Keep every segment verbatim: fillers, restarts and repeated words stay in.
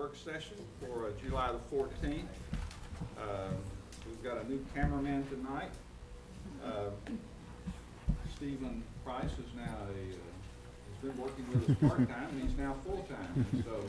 work session for uh, July the fourteenth. Uh, we've got a new cameraman tonight. Uh, Stephen Price is now a, uh, has been working with us part-time, and he's now full-time. And so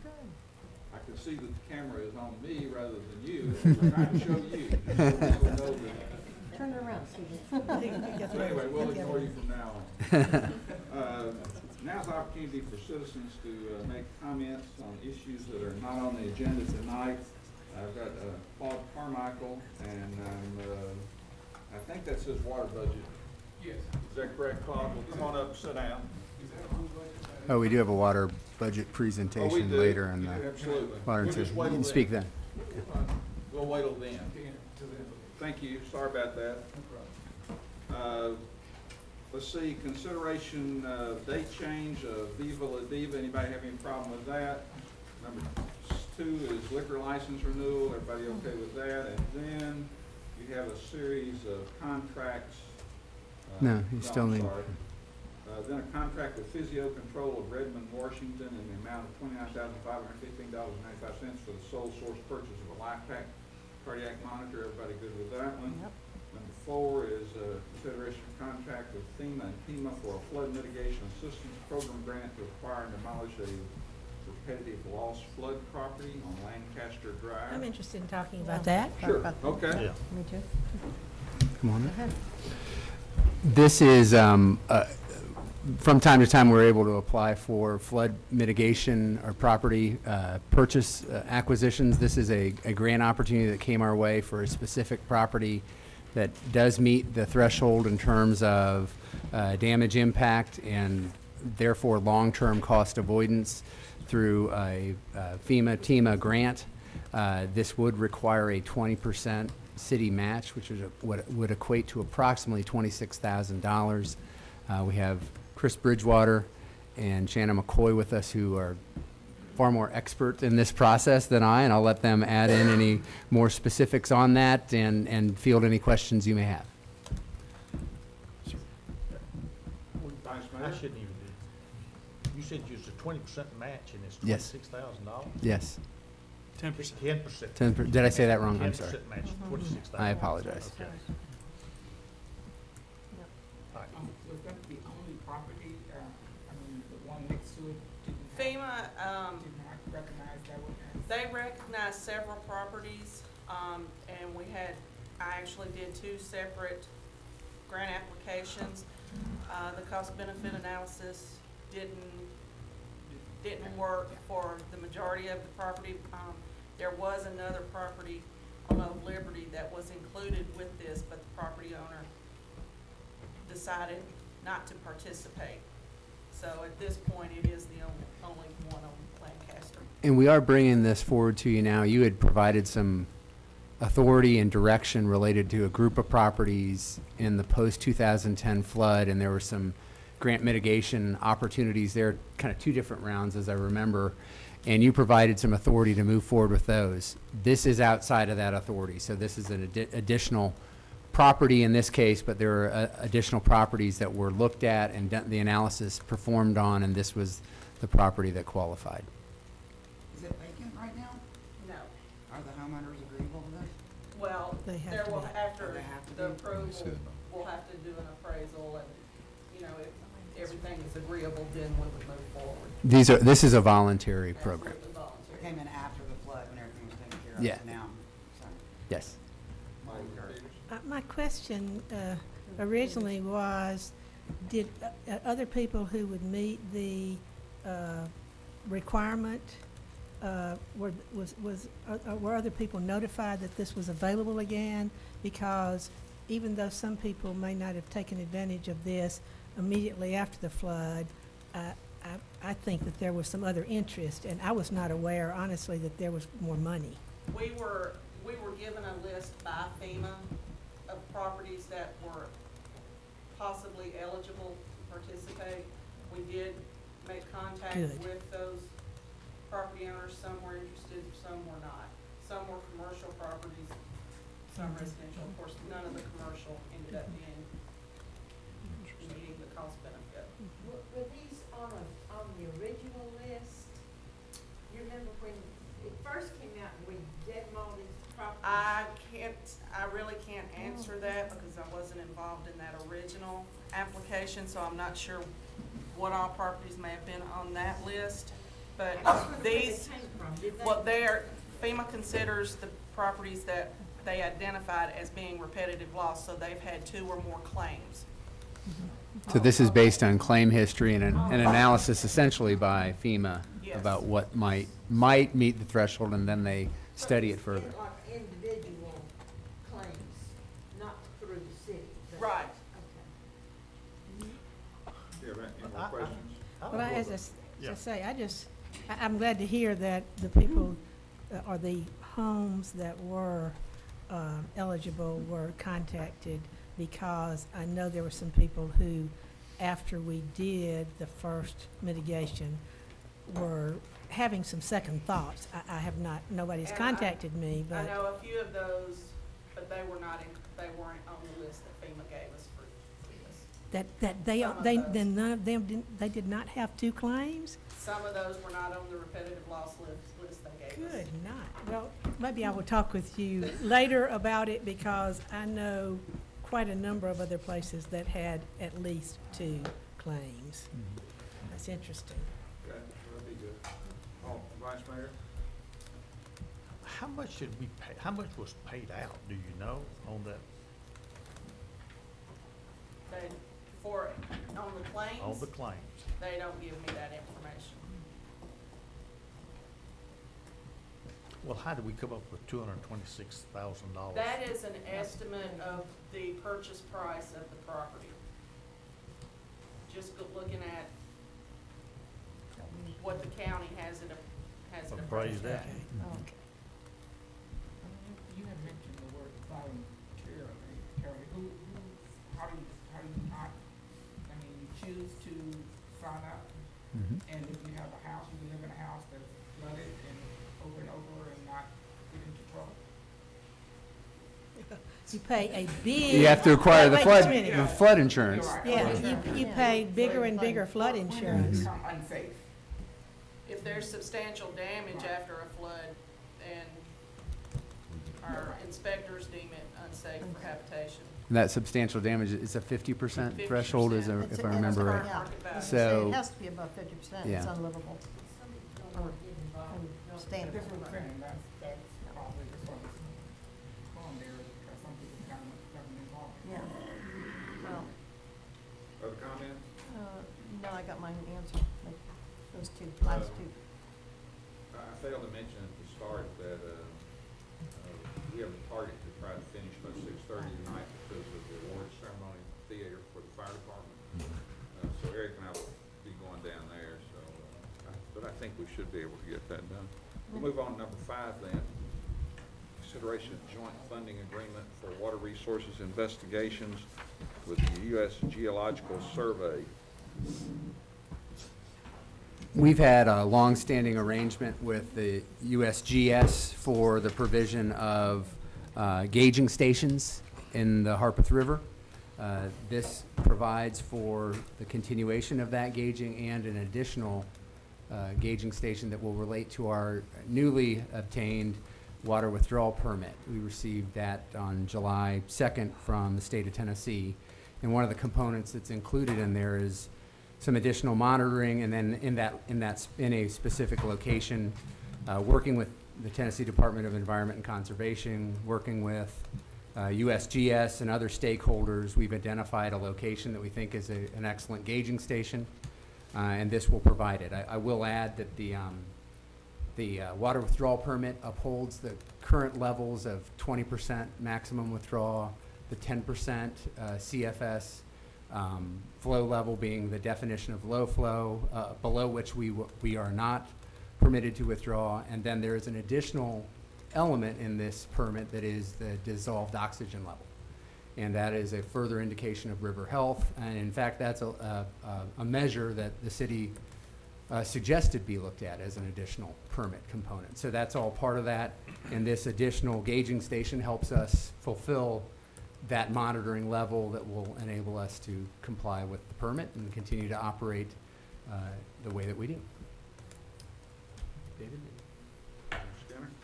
I can see that the camera is on me rather than you, and we're trying to show you. Just so people know that. Turn it around, Stephen. So anyway, we'll ignore you from now on. Uh, Now's the opportunity for citizens to uh, make comments on issues that are not on the agenda tonight. I've got uh, Claude Carmichael, and um, uh, I think that says water budget. Yes. Is that correct, Claude? Well, come on up and sit down. Oh, we do have a water budget Oh, we presentation do. later in Yeah, the absolutely. water. We'll and just sewer. wait You till can speak then. We'll wait till then. Thank you. Sorry about that. Uh, let's see, consideration uh, date change of Viva La Diva. Anybody have any problem with that? Number two is liquor license renewal. Everybody okay with that? And then you have a series of contracts. Uh, No, you still I'm need- sorry. Uh, then a contract with Physio Control of Redmond, Washington, in the amount of twenty-nine thousand five hundred fifteen dollars and ninety-five cents for the sole source purchase of a LifePak cardiac monitor. Everybody good with that one? Yep. Number four is a consideration of contract with FEMA and FEMA for a flood mitigation assistance program grant to acquire and demolish a repetitive loss flood property on Lancaster Drive. I'm interested in talking about that. Sure, about that. okay. Me too. Come on. Go up. ahead. This is, um, uh, from time to time, we're able to apply for flood mitigation or property uh, purchase uh, acquisitions. This is a, a grant opportunity that came our way for a specific property that does meet the threshold in terms of uh, damage impact and therefore long-term cost avoidance through a uh, FEMA TEMA grant. Uh, this would require a twenty percent city match, which is a, what would equate to approximately twenty-six thousand dollars. Uh, we have Chris Bridgewater and Shannon McCoy with us, who are far more expert in this process than I, and I'll let them add in any more specifics on that and, and field any questions you may have. Vice I Mayor? shouldn't even do, you said you was a twenty percent match and it's Yes. twenty-six thousand dollars? Yes. Ten percent. Ten percent. Ten per, did I say that wrong? I'm Ten sorry. percent match, twenty-six thousand. I apologize. Okay. All right. Um, was that the only property, uh, I mean, the one next to it didn't have, FEMA, um, did not recognize that one as? they recognized several properties, um, and we had, I actually did two separate grant applications. Uh, the cost benefit analysis didn't, didn't work for the majority of the property. Um, there was another property on Old Liberty that was included with this, but the property owner decided not to participate. So at this point, it is the only, only one on Lancaster. And we are bringing this forward to you now. You had provided some authority and direction related to a group of properties in the post two thousand ten flood, and there were some grant mitigation opportunities there, kind of two different rounds as I remember, and you provided some authority to move forward with those. This is outside of that authority, so this is an addi- additional property in this case, but there are uh, additional properties that were looked at and done- the analysis performed on, and this was the property that qualified. Is it vacant right now? No. Are the homeowners agreeable to this? Well, They have there to will, be. after They have to the be. approval, we'll have to do an appraisal and, you know, if everything is agreeable, then we would move forward. These are, this is a voluntary program. Absolutely voluntary. Came in after the flood when everything was taken care of. Yeah. So now, so. Yes. Uh, My question uh, originally was, did uh, uh, other people who would meet the uh, requirement, uh, were, was, was, uh, uh, were other people notified that this was available again? Because even though some people may not have taken advantage of this immediately after the flood, uh, I, I think that there was some other interest, and I was not aware, honestly, that there was more money. We were, we were given a list by FEMA of properties that were possibly eligible to participate. We did make contact Good. with those property owners. Some were interested, some were not. Some were commercial properties, some residential. Of course, none of the commercial ended up being meeting the cost benefit. Were were these on a, on the original list? You remember when it first came out and we demoed his property. I can't, I really can't answer that because I wasn't involved in that original application, so I'm not sure what all properties may have been on that list. But That's where they these, came from, did they? what they are, FEMA considers the properties that they identified as being repetitive loss, so they've had two or more claims. So this is based on claim history and an, an analysis essentially by FEMA Yes. about what might, might meet the threshold, and then they So study it it's further. in- Like individual claims, not through the city. is that Right. Okay. Do you have any I- more I- questions? Well, I, as I, s- as Yeah. I say, I just, I, I'm glad to hear that the people, uh, or the homes that were, uh, eligible were contacted, because I know there were some people who, after we did the first mitigation, were having some second thoughts. I, I have not, nobody's And I- contacted me, I but, know a few of those, but they were not in, they weren't on the list that FEMA gave us for for this. that, that they, Some of they, those. then none of them didn't, they did not have two claims? Some of those were not on the repetitive loss list, list they gave us. Good night. Well, maybe I will talk with you later about it, because I know quite a number of other places that had at least two claims. That's interesting. Okay, that'd be good. Oh, Vice Mayor? How much did we pay, how much was paid out, do you know, on that, They, for, on the claims. on the claims? They don't give me that information. Well, how did we come up with two hundred and twenty-six thousand dollars? That is an estimate of the purchase price of the property. Just go- looking at what the county has it, a- has it appraised Appraised at. at. You had mentioned the word voluntarily, Carrie, who, who, how do you, how do you not, I mean, you choose to sign up, Mhm. and if you have a house, you can live in a house that's flooded and over and over and not get into trouble? You pay a big. You have to acquire the Wait flood, just a minute. the flood insurance. You're right. Yeah, you, you pay bigger and bigger flood When does it insurance. become unsafe? If there's substantial damage after a flood, then our inspectors deem it unsafe for habitation. And that substantial damage is a fifty percent threshold, is, a- fifty percent. if I remember right. Yeah. Market value. So- It has to be above fifty percent, it's Yeah. unlivable. Or understandable. That's what I'm saying, that's, that's probably the one that's going there, because some people kind of government involved. Yeah. Well, Other comments? uh, no, I got my answer, like, those two, last Uh, two. I I failed to mention at the start that, uh, uh, we have a target to try to finish by six thirty tonight because of the award ceremony theater for the fire department. Uh, so Eric and I will be going down there, so, uh, I- but I think we should be able to get that done. We'll move on to number five then. Consideration of joint funding agreement for water resources investigations with the U S Geological Survey. We've had a longstanding arrangement with the U S G S for the provision of uh, gauging stations in the Harpeth River. Uh, This provides for the continuation of that gauging and an additional uh, gauging station that will relate to our newly obtained water withdrawal permit. We received that on July second from the state of Tennessee. And one of the components that's included in there is some additional monitoring, and then in that, in that, s- in a specific location, uh, working with the Tennessee Department of Environment and Conservation, working with uh, U S G S and other stakeholders, we've identified a location that we think is a, an excellent gauging station, uh, and this will provide it. I, I will add that the, um, the uh, water withdrawal permit upholds the current levels of twenty percent maximum withdrawal, the ten percent uh, C F S um, flow level being the definition of low flow, uh, below which we, w- we are not permitted to withdraw. And then there is an additional element in this permit that is the dissolved oxygen level. And that is a further indication of river health. And in fact, that's a, a, a measure that the city uh, suggested be looked at as an additional permit component. So that's all part of that. And this additional gauging station helps us fulfill that monitoring level that will enable us to comply with the permit and continue to operate uh, the way that we do. David?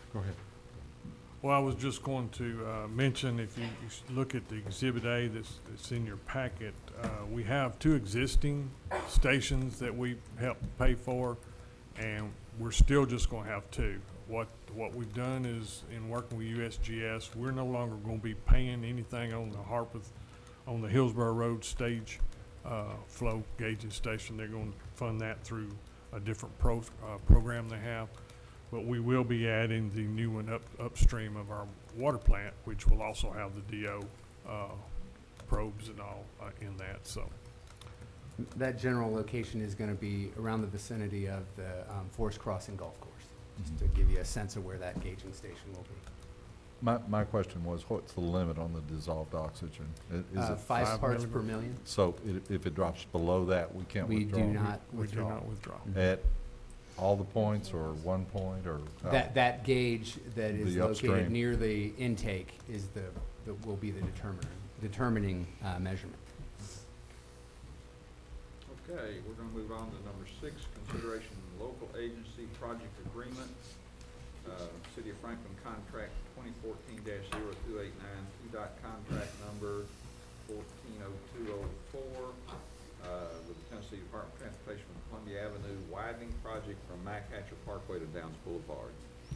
Go ahead. Well, I was just going to uh, mention, if you you s- look at the Exhibit A that's, that's in your packet, uh, we have two existing stations that we helped pay for, and we're still just going to have two. What, what we've done is, in working with U S G S, we're no longer going to be paying anything on the Harpeth, on the Hillsborough Road stage uh, flow gauging station. They're going to fund that through a different pro, uh, program they have. But we will be adding the new one up, upstream of our water plant, which will also have the D O, uh, probes and all, uh, in that, so. That general location is going to be around the vicinity of the um, Forest Crossing Golf Course, just to give you a sense of where that gauging station will be. My, my question was, what's the limit on the dissolved oxygen? I- Is Uh, it, Five five parts milligram? per million? so i- if it drops below that, we can't We withdraw? do not We do withdraw. not withdraw. At all the points or one point or? how? That, that gauge that is The located upstream. near the intake is the, the- will be the determiner, determining uh, measurement. Okay, we're gonna move on to number six, consideration of local agency project agreement. Uh, City of Franklin contract twenty fourteen 2 eight nine, T DOT contract number fourteen oh two oh four, uh, with the Tennessee Department of Transportation from Columbia Avenue widening project from Mack Hatcher Parkway to Downs Boulevard.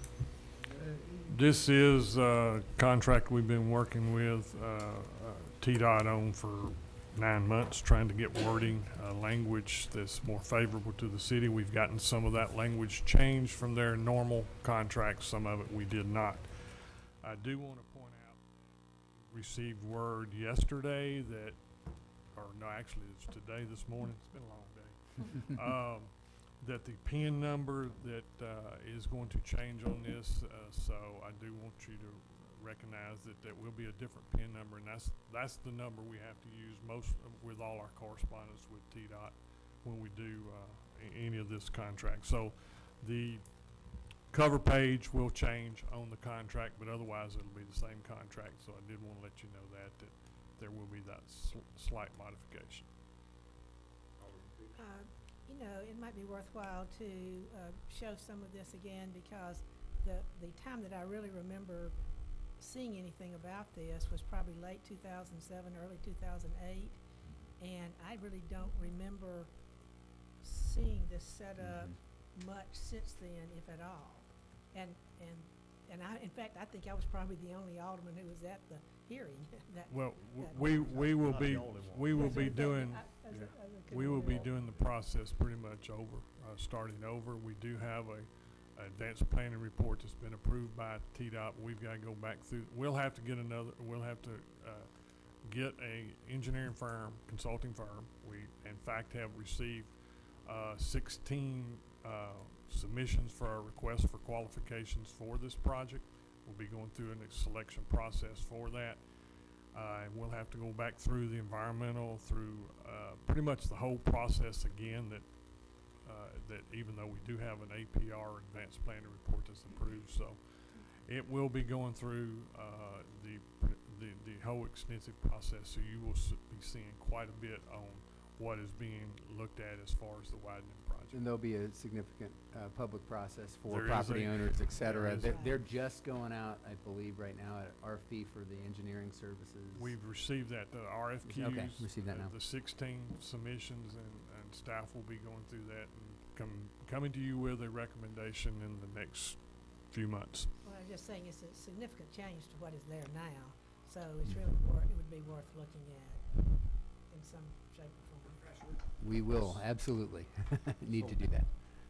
This is a contract we've been working with uh, uh, T DOT on for nine months, trying to get wording, uh, language that's more favorable to the city. We've gotten some of that language changed from their normal contracts. Some of it we did not. I do want to point out, received word yesterday that, or no, actually it's today, this morning, it's been a long day, um, that the P I N number that uh, is going to change on this, uh, so I do want you to recognize that there will be a different P I N number, and that's that's the number we have to use most of, with all our correspondence with T DOT when we do uh, a- any of this contract. So the cover page will change on the contract, but otherwise it'll be the same contract. So I did want to let you know that that there will be that sl slight modification. Uh, You know, it might be worthwhile to uh, show some of this again, because the, the time that I really remember seeing anything about this was probably late two thousand seven, early two thousand eight, and I really don't remember seeing this set up much since then, if at all. And, and, and I, in fact, I think I was probably the only alderman who was at the hearing. that- Well, w- that- we we will Not the be only one. we will That's be what I'm doing. thinking. I- I was- I was- We will be couldn't doing the process pretty much over, uh, starting over. We do have a advanced planning report that's been approved by T DOT. We've got to go back through, we'll have to get another, we'll have to, uh, get a engineering firm, consulting firm. We, in fact, have received, uh, sixteen, uh, submissions for our request for qualifications for this project. We'll be going through a selection process for that. Uh, and we'll have to go back through the environmental, through uh, pretty much the whole process again, that uh, that even though we do have an A P R, advanced planning report, that's approved. So it will be going through uh, the, the the whole extensive process. So you will s be seeing quite a bit on what is being looked at as far as the widening project. And there'll be a significant uh, public process for There is property a- owners, et cetera. there is They're, a- they're just going out, I believe, right now at R F P for the engineering services. We've received that, the R F Qs. Okay, received that uh, now. The sixteen submissions, and, and staff will be going through that and come, coming to you with a recommendation in the next few months. Well, I'm just saying it's a significant change to what is there now, so it's really wor, it would be worth looking at in some shape or form. We will, absolutely, need to do that.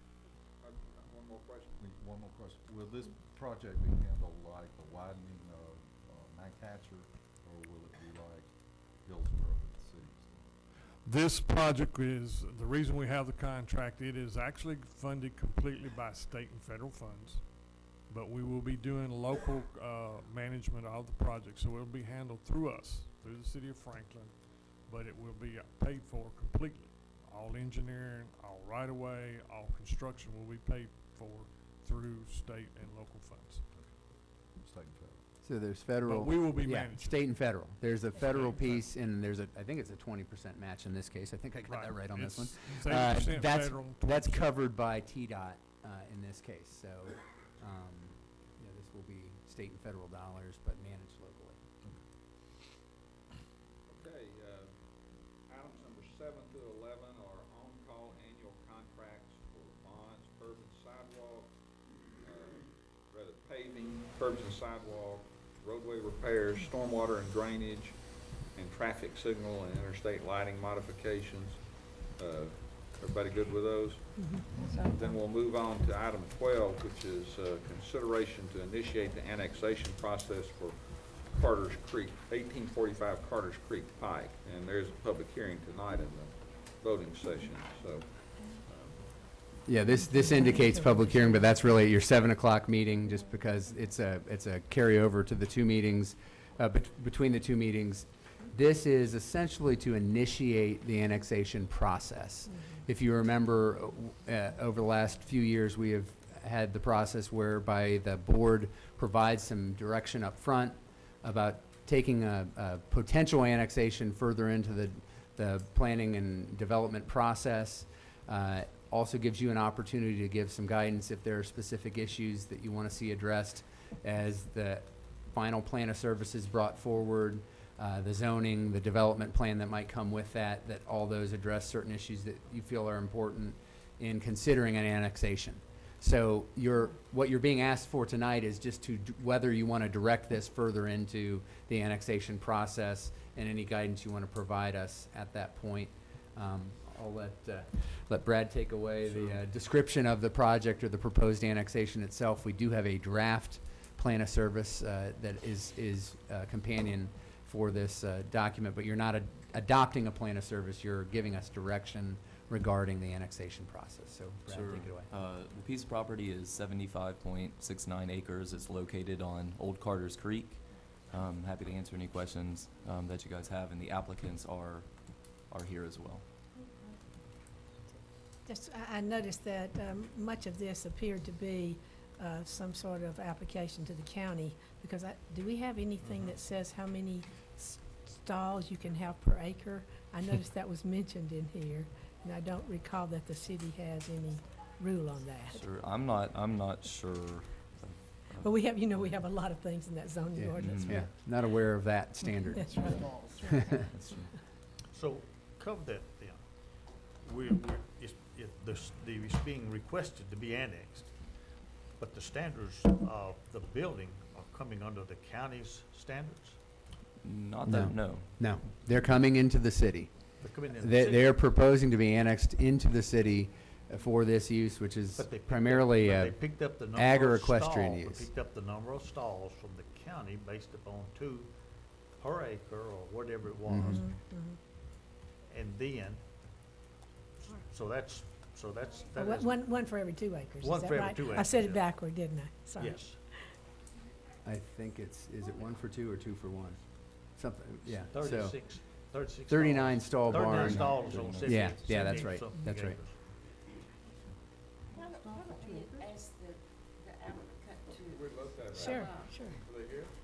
Uh, One more question. One more question. Will this project be handled like the widening of uh, Mack Hatcher, or will it be like Hillsborough that the city's doing? This project is, the reason we have the contract, it is actually funded completely by state and federal funds. But we will be doing local uh, management of the project, so it'll be handled through us, through the city of Franklin, but it will be uh, paid for completely. All engineering, all right-of-way, all construction will be paid for through state and local funds. State and federal. So there's federal. But we will be yeah, managing. state and federal. There's a federal and federal. piece, and there's a, I think it's a twenty percent match in this case. I think I got that right on this one. It's Uh, eighty percent that's- federal, That's twenty percent covered by T DOT uh, in this case, so, um, you know, will be state and federal dollars, but managed locally. Okay, uh, items number seven through eleven are on-call annual contracts for bonds, curb and sidewalk, uh, rather paving, curbs and sidewalk, roadway repairs, stormwater and drainage, and traffic signal and interstate lighting modifications. Uh, Everybody good with those? Then we'll move on to item twelve, which is uh, consideration to initiate the annexation process for Carter's Creek, eighteen forty-five Carter's Creek Pike. And there's a public hearing tonight in the voting session, so. Yeah, this, this indicates public hearing, but that's really your seven o'clock meeting, just because it's a, it's a carryover to the two meetings, uh, bet- between the two meetings. This is essentially to initiate the annexation process. If you remember, uh, over the last few years, we have had the process whereby the board provides some direction up front about taking a, a potential annexation further into the, the planning and development process. Uh, also gives you an opportunity to give some guidance if there are specific issues that you want to see addressed as the final plan of services brought forward, uh, the zoning, the development plan that might come with that, that all those address certain issues that you feel are important in considering an annexation. So you're, what you're being asked for tonight is just to, d- whether you want to direct this further into the annexation process and any guidance you want to provide us at that point. Um, I'll let, uh, let Brad take away the uh, description of the project or the proposed annexation itself. We do have a draft plan of service uh, that is, is uh, companion for this uh, document, but you're not ad- adopting a plan of service. You're giving us direction regarding the annexation process. So, Brad, Sure. take it away. Uh, the piece of property is seventy-five point six nine acres. It's located on Old Carter's Creek. Um, happy to answer any questions um, that you guys have, and the applicants are are here as well. Just, I, I noticed that um, much of this appeared to be uh, some sort of application to the county, because I, do we have anything that says how many s- stalls you can have per acre? I noticed that was mentioned in here, and I don't recall that the city has any rule on that. Sure. I'm not. I'm not sure. But we have, you know, we have a lot of things in that zoning Yeah. ordinance. Mhm. Yeah, not aware of that standard. That's right. That's true. So, cover that then. We, we, it's, it, this, the, it's being requested to be annexed, but the standards of the building are coming under the county's standards? Not that. No. No, they're coming into the city. They're coming in the They, city, they're proposing to be annexed into the city uh, for this use, which is but they picked up- primarily but uh, they picked up the number ag or of equestrian stalls- use. They picked up the number of stalls from the county based upon two per acre or whatever it was. Mhm. Mhm, mhm. And then, so that's, so that's, Uh, that one- is, One, one for every two acres, is One that for every right? two I said acres, it yeah. backward, didn't I? Sorry. yes. I think it's, is it one for two or two for one? Something, yeah, so, Thirty-six, thirty-six. thirty-nine stall barn. Thirty-nine stalls on seventy. Yeah, yeah, that's seventy right, something that's right. acres. Why don't, why don't we ask the, the applicant to, We looked at that. Sure, Wow. sure. Are they here?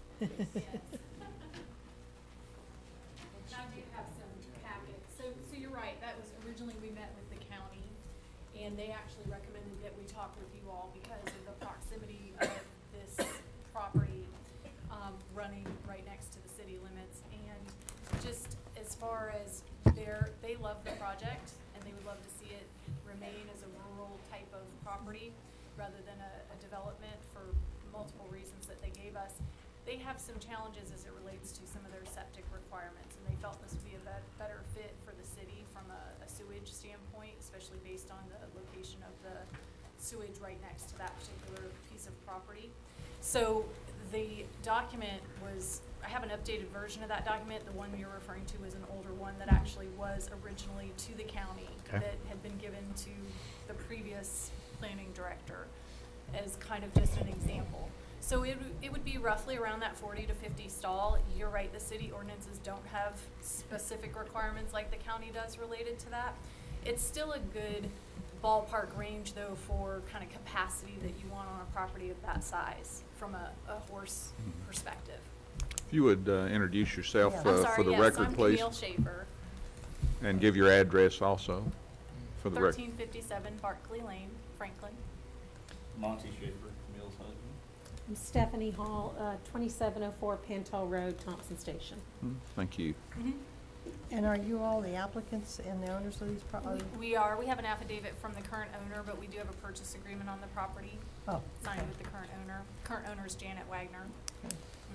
And I do have some packets. So, so you're right, that was originally we met with the county, and they actually recommended that we talk with you all because of the proximity of this property, um, running right next to the city limits. And just as far as their, they love the project, and they would love to see it remain as a rural type of property rather than a, a development for multiple reasons that they gave us. They have some challenges as it relates to some of their septic requirements, and they felt this would be a bet- better fit for the city from a, a sewage standpoint, especially based on the location of the sewage right next to that particular piece of property. So the document was, I have an updated version of that document. The one you're referring to is an older one that actually was originally to the county, Okay. that had been given to the previous planning director as kind of just an example. So it, w- it would be roughly around that forty to fifty stall. You're right, the city ordinances don't have specific requirements like the county does related to that. It's still a good ballpark range though for kind of capacity that you want on a property of that size from a, a horse perspective. If you would uh, introduce yourself I'm uh, sorry, for the yes, record, I'm please, Camille Schaefer, and give your address also for the record. thirteen fifty-seven Barkley Lane, Franklin. Monty Schaefer, Camille's husband. Stephanie Hall, uh, twenty-seven oh four Pantel Road, Thompson Station. Hmm, Thank you. And are you all the applicants and the owners of these properties? We are, we have an affidavit from the current owner, but we do have a purchase agreement on the property, Oh, signed okay. with the current owner. Current owner is Janet Wagner. Okay.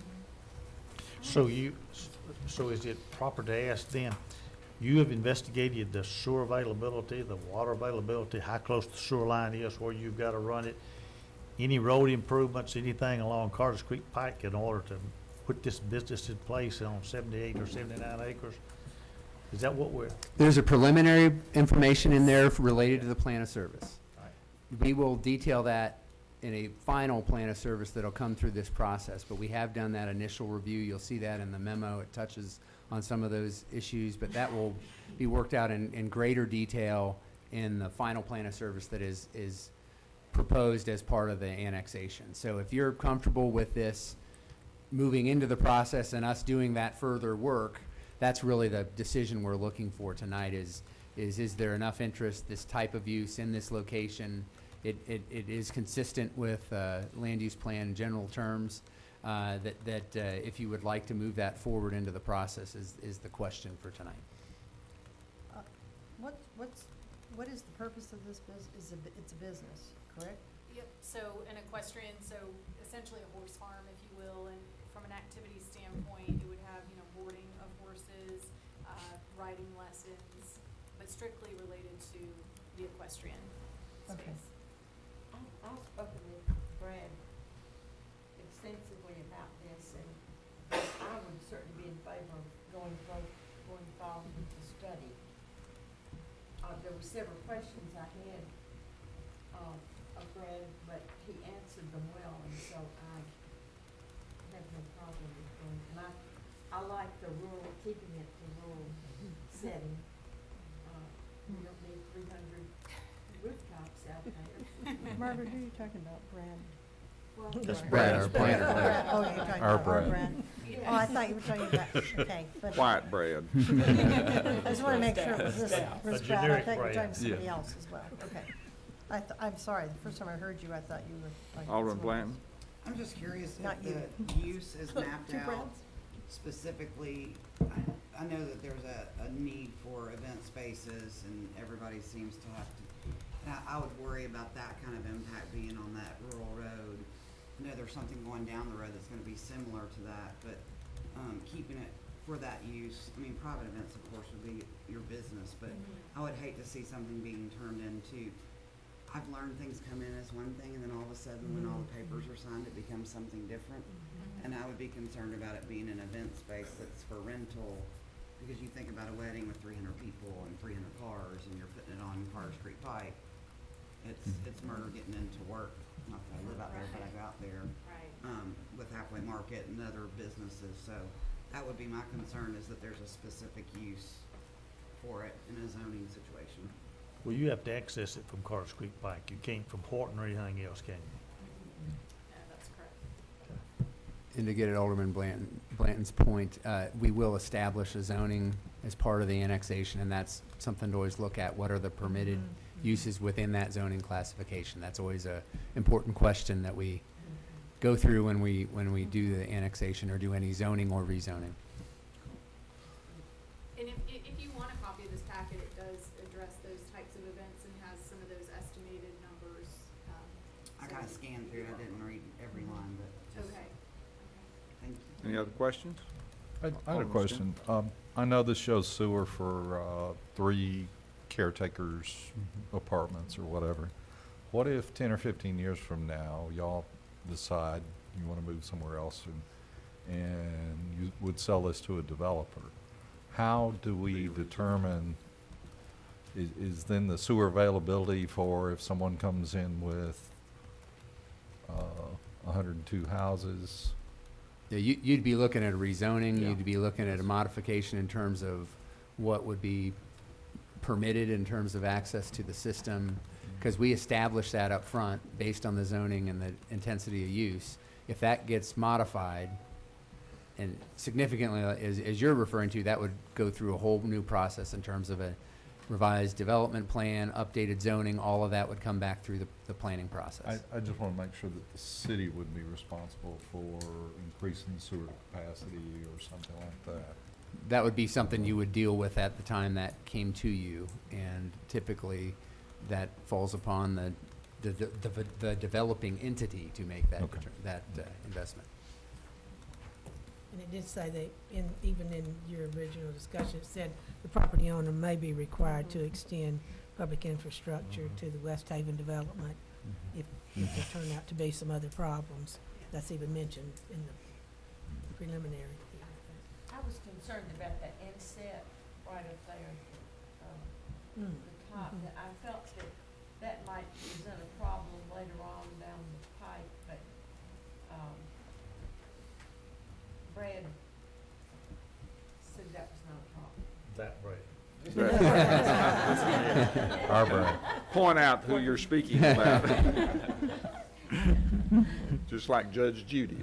Mhm. So you, so is it proper to ask then, you have investigated the sewer availability, the water availability, how close the sewer line is, where you've got to run it? Any road improvements, anything along Carter's Creek Pike in order to put this business in place on seventy-eight or seventy-nine acres? Is that what we're, There's a preliminary information in there related to the plan of service. Right. We will detail that in a final plan of service that'll come through this process, but we have done that initial review. You'll see that in the memo. It touches on some of those issues, but that will be worked out in, in greater detail in the final plan of service that is, is proposed as part of the annexation. So if you're comfortable with this moving into the process and us doing that further work, that's really the decision we're looking for tonight is, is, is there enough interest, this type of use in this location? It, it, it is consistent with, uh, land use plan in general terms, uh, that, that, uh, if you would like to move that forward into the process is, is the question for tonight. Uh, What, what's, what is the purpose of this business? Is it, it's a business, correct? Yep, so an equestrian, so essentially a horse farm, if you will, and from an activity standpoint, it would have, you know, boarding of horses, uh, riding lessons, but strictly related to the equestrian Okay. space. I- I've spoken with Brad extensively about this, and I would certainly be in favor of going forward, going forward with the study. Uh, there were several questions I had, uh, of Brad, but he answered them well, and so I have no problem with going. And I, I like the rural, keeping it the rural setting. Uh, we don't need three hundred rooftops out there. Margaret, who are you talking about, Brad? Well, That's Brad, our planner. Brad. Oh, you're talking Our about our Brad. Brad. Oh, I thought you were talking about, okay, but. White bread. I just wanna make sure it was this, A this Brad, I generic think we're Brad. talking to somebody Yeah. else as well, okay. I th- I'm sorry, the first time I heard you, I thought you were talking. about Alderman someone else. Blanton? I'm just curious Not if the use is mapped Two out Brads. specifically. I, I know that there's a, a need for event spaces and everybody seems to have to, and I, I would worry about that kind of impact being on that rural road. I know there's something going down the road that's gonna be similar to that, but, um, keeping it for that use, I mean, private events, of course, would be your business, but I would hate to see something being turned into, I've learned things come in as one thing, and then all of a sudden, when all the papers are signed, it becomes something different. And I would be concerned about it being an event space that's for rental, because you think about a wedding with three hundred people and three hundred cars, and you're putting it on Carter Street Pike. It's, it's murder getting into work, not that I live out there, but I go out there, Right. um, with Halfway Market and other businesses, so that would be my concern, is that there's a specific use for it in a zoning situation. well, you have to access it from Carter's Creek Pike. You can't from Horton or anything else, can you? Yeah, that's correct. And to get at Alderman Blanton, Blanton's point, uh, we will establish a zoning as part of the annexation, and that's something to always look at. What are the permitted uses within that zoning classification? That's always a important question that we go through when we, when we do the annexation or do any zoning or rezoning. And if, if if you want a copy of this packet, it does address those types of events and has some of those estimated numbers. um, I so kinda that scanned through it, I didn't read every line, but just, Okay. thank you. Any other questions? I, I had a Alderman question. Um, I know this shows sewer for, uh, three caretakers apartments or whatever. What if ten or fifteen years from now, y'all decide you wanna move somewhere else and, and you would sell this to a developer? How do we determine, is, is then the sewer availability for if someone comes in with, uh, hundred and two houses? Yeah, you, you'd be looking at a rezoning, Yeah. you'd be looking at a modification in terms of what would be permitted in terms of access to the system, because we establish that up front based on the zoning and the intensity of use. If that gets modified, and significantly, uh, as, as you're referring to, that would go through a whole new process in terms of a revised development plan, updated zoning, all of that would come back through the, the planning process. I, I just want to make sure that the city would be responsible for increasing the sewer capacity or something like that. That would be something you would deal with at the time that came to you, and typically that falls upon the, the, the, the, the developing entity to make that, Okay. deter- that uh, investment. And it did say that in, even in your original discussion, it said the property owner may be required to extend public infrastructure to the West Haven development if, if there turn out to be some other problems. That's even mentioned in the preliminary. I was concerned about that inset right up there, um, Mm. the top, Mhm. that I felt that that might present a problem later on down the pipe, but, um, Brad said that was not a problem. That right. Our brand. Point out who you're speaking about. Just like Judge Judy.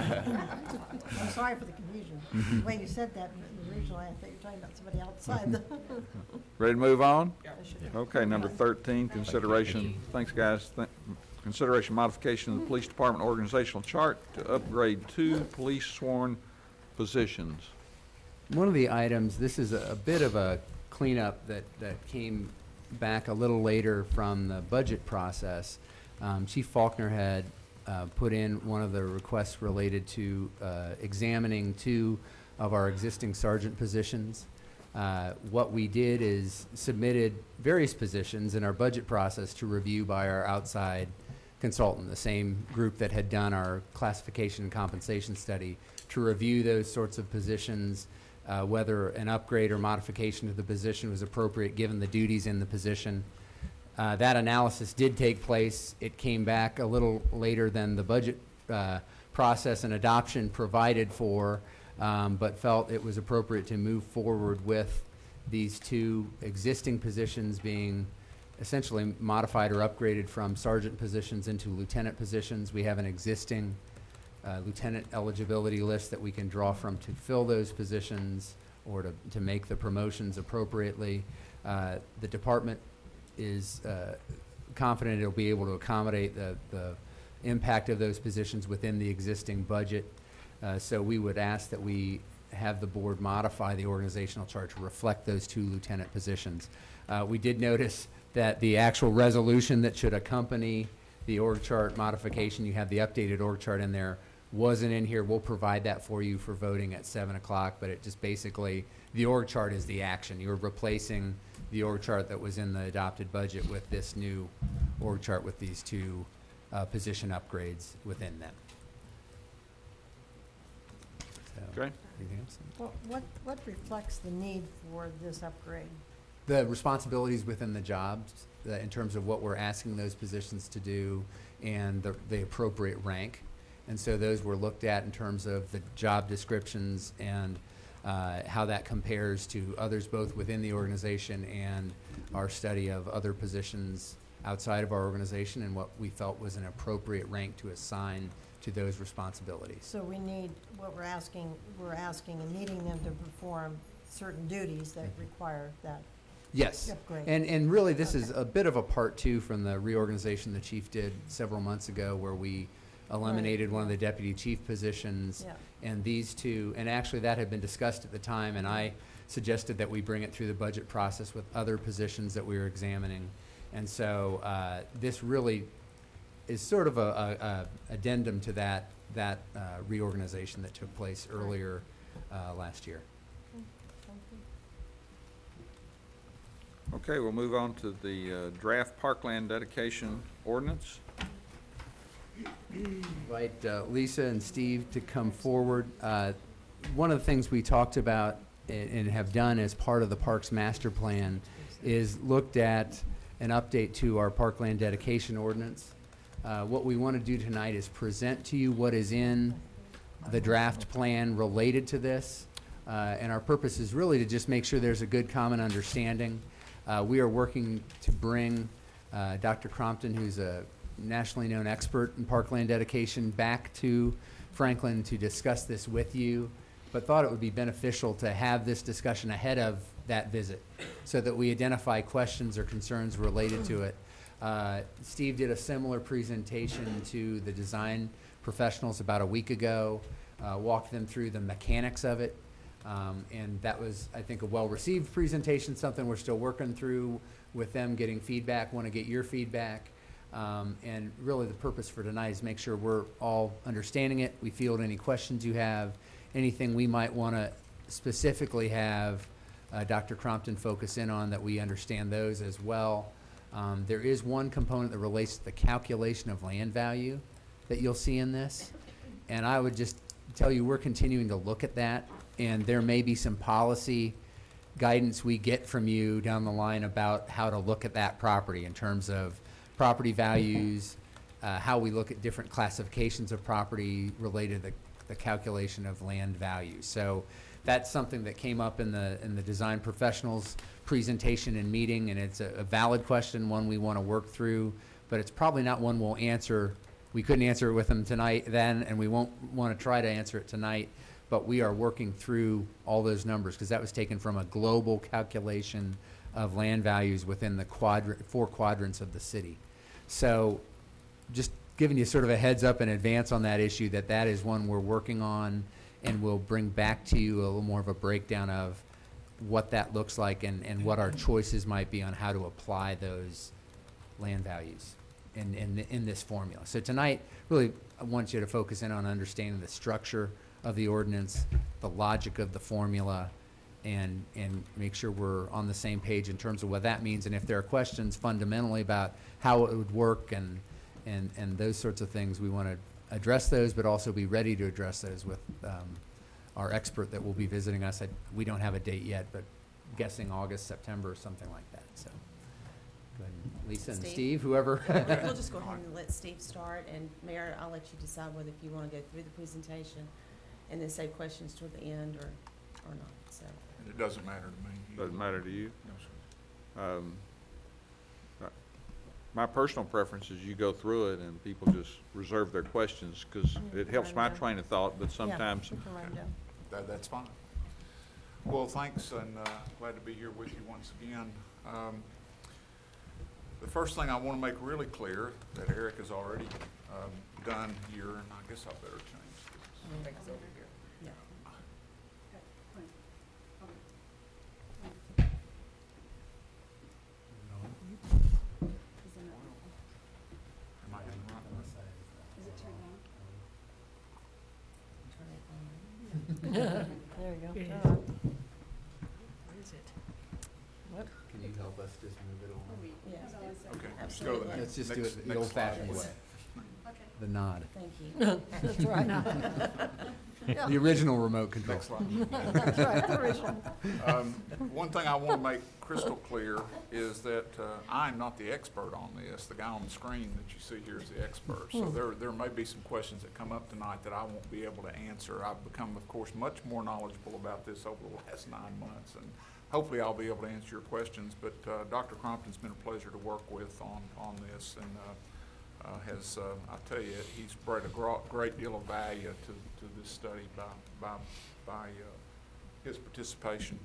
I'm sorry for the confusion. The way you said that originally, I thought you were talking about somebody outside the. Ready to move on? Yeah. Okay, number thirteen, consideration, thanks, guys. Th- Consideration modification of the police department organizational chart to upgrade two police sworn positions. One of the items, this is a, a bit of a cleanup that, that came back a little later from the budget process. Um, Chief Faulkner had uh, put in one of the requests related to uh, examining two of our existing sergeant positions. Uh, what we did is submitted various positions in our budget process to review by our outside consultant, the same group that had done our classification and compensation study, to review those sorts of positions, uh, whether an upgrade or modification to the position was appropriate given the duties in the position. Uh, that analysis did take place. It came back a little later than the budget uh, process and adoption provided for, um, but felt it was appropriate to move forward with these two existing positions being essentially modified or upgraded from sergeant positions into lieutenant positions. We have an existing uh, lieutenant eligibility list that we can draw from to fill those positions or to, to make the promotions appropriately. Uh, the department is uh, confident it'll be able to accommodate the, the impact of those positions within the existing budget. Uh, so we would ask that we have the board modify the organizational chart to reflect those two lieutenant positions. Uh, we did notice that the actual resolution that should accompany the org chart modification, you have the updated org chart in there, wasn't in here. We'll provide that for you for voting at seven o'clock, but it just basically, the org chart is the action. You're replacing the org chart that was in the adopted budget with this new org chart with these two uh, position upgrades within them. So, Okay. anything else? What, what, what reflects the need for this upgrade? The responsibilities within the jobs, uh, in terms of what we're asking those positions to do and the, the appropriate rank. And so those were looked at in terms of the job descriptions and uh, how that compares to others both within the organization and our study of other positions outside of our organization and what we felt was an appropriate rank to assign to those responsibilities. So we need, what we're asking, we're asking and needing them to perform certain duties that require that. Yes, Upgrade. and, and really this is Okay. a bit of a part two from the reorganization the chief did several months ago where we eliminated one of the deputy chief positions. Yeah. And these two, and actually that had been discussed at the time, and I suggested that we bring it through the budget process with other positions that we were examining. And so uh, this really is sort of a, a, a addendum to that, that uh, reorganization that took place earlier uh, last year. Okay, we'll move on to the uh, draft parkland dedication ordinance. Invite uh, Lisa and Steve to come forward. Uh, One of the things we talked about and and have done as part of the Parks Master Plan is looked at an update to our parkland dedication ordinance. Uh, What we want to do tonight is present to you what is in the draft plan related to this. Uh, And our purpose is really to just make sure there's a good common understanding. Uh, We are working to bring uh, Doctor Crompton, who's a nationally known expert in parkland dedication, back to Franklin to discuss this with you but thought it would be beneficial to have this discussion ahead of that visit so that we identify questions or concerns related to it. Uh, Steve did a similar presentation to the design professionals about a week ago, uh, walked them through the mechanics of it. Um, and that was, I think, a well-received presentation, something we're still working through with them, getting feedback, want to get your feedback. Um, and really the purpose for tonight is make sure we're all understanding it. We field any questions you have, anything we might want to specifically have uh, Doctor Crompton focus in on, that we understand those as well. Um, there is one component that relates to the calculation of land value that you'll see in this. And I would just tell you, we're continuing to look at that, and there may be some policy guidance we get from you down the line about how to look at that property in terms of property values, uh, how we look at different classifications of property related to the, the calculation of land value. So that's something that came up in the in the design professionals presentation and meeting, and it's a, a valid question, one we want to work through, but it's probably not one we'll answer. We couldn't answer it with them tonight then, and we won't want to try to answer it tonight, but we are working through all those numbers because that was taken from a global calculation of land values within the quadrant, four quadrants of the city. So just giving you sort of a heads up in advance on that issue, that that is one we're working on, and we'll bring back to you a little more of a breakdown of what that looks like and, and what our choices might be on how to apply those land values in, in, in this formula. So tonight, really, I want you to focus in on understanding the structure of the ordinance, the logic of the formula, and, and make sure we're on the same page in terms of what that means. And if there are questions fundamentally about how it would work and, and, and those sorts of things, we want to address those, but also be ready to address those with um, our expert that will be visiting us. I, we don't have a date yet, but guessing August, September, or something like that. So, go ahead, Lisa and Steve? Steve, whoever. We'll just go ahead and let Steve start, and Mayor, I'll let you decide whether if you want to go through the presentation and then save questions toward the end or, or not, so. It doesn't matter to me. Doesn't matter to you? No, sir. Um, uh, my personal preference is you go through it and people just reserve their questions, because it helps my train of thought, but sometimes. Yeah, we can run down. That, that's fine. Well, thanks, and uh, glad to be here with you once again. Um, the first thing I want to make really clear that Eric has already um, done here, and I guess I better change this. Eric's over here. Yeah. Am I hitting the right one? Is it turned on? There you go. Yeah. Turn on. Where is it? What? Can you help us just move it along? Yeah. Okay, let's go to the Absolutely. next. Let's just do next- it the next old-fashioned slide. way. The nod. Thank you. That's right. Yeah. The original remote control. Next slide. That's right, the original. Um, One thing I want to make crystal clear is that uh, I'm not the expert on this. The guy on the screen that you see here is the expert. So there, there may be some questions that come up tonight that I won't be able to answer. I've become, of course, much more knowledgeable about this over the last nine months, and hopefully I'll be able to answer your questions. But uh, Doctor Crompton's been a pleasure to work with on, on this, and uh, uh, has, uh, I tell you, he's brought a gro- great deal of value to, to this study by, by, by uh, his participation.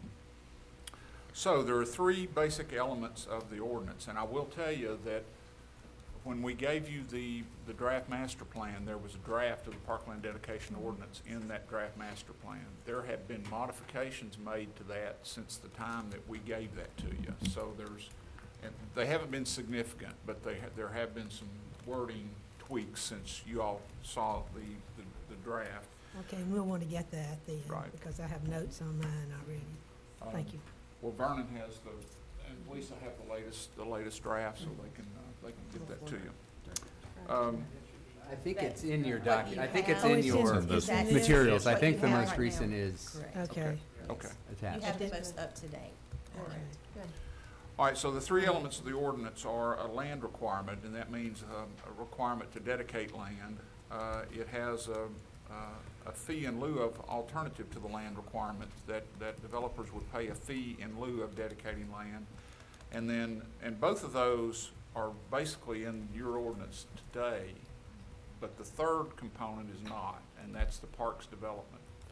So there are three basic elements of the ordinance, and I will tell you that when we gave you the, the draft master plan, there was a draft of the Parkland Dedication Ordinance in that draft master plan. There have been modifications made to that since the time that we gave that to you. So there's, and they haven't been significant, but they ha- there have been some wording tweaks since you all saw the, the, the draft. Okay, and we'll want to get that at the end, Right. because I have notes on mine already. Thank Um, you. Well, Vernon has the, and Lisa have the latest, the latest draft, so they can, uh, they can get that to you. Um, I think it's in your document. I think it's Oh, in it's in- your it's in there? materials. I What think you the have most right recent now. is Correct. Okay. Okay. You attached. have the most up to date. Okay. Good. All right, so the three elements of the ordinance are a land requirement, and that means um, a requirement to dedicate land. Uh, It has a, uh, a fee in lieu of alternative to the land requirement, that, that developers would pay a fee in lieu of dedicating land. And then, and both of those are basically in your ordinance today, but the third component is not, and that's the parks development fee.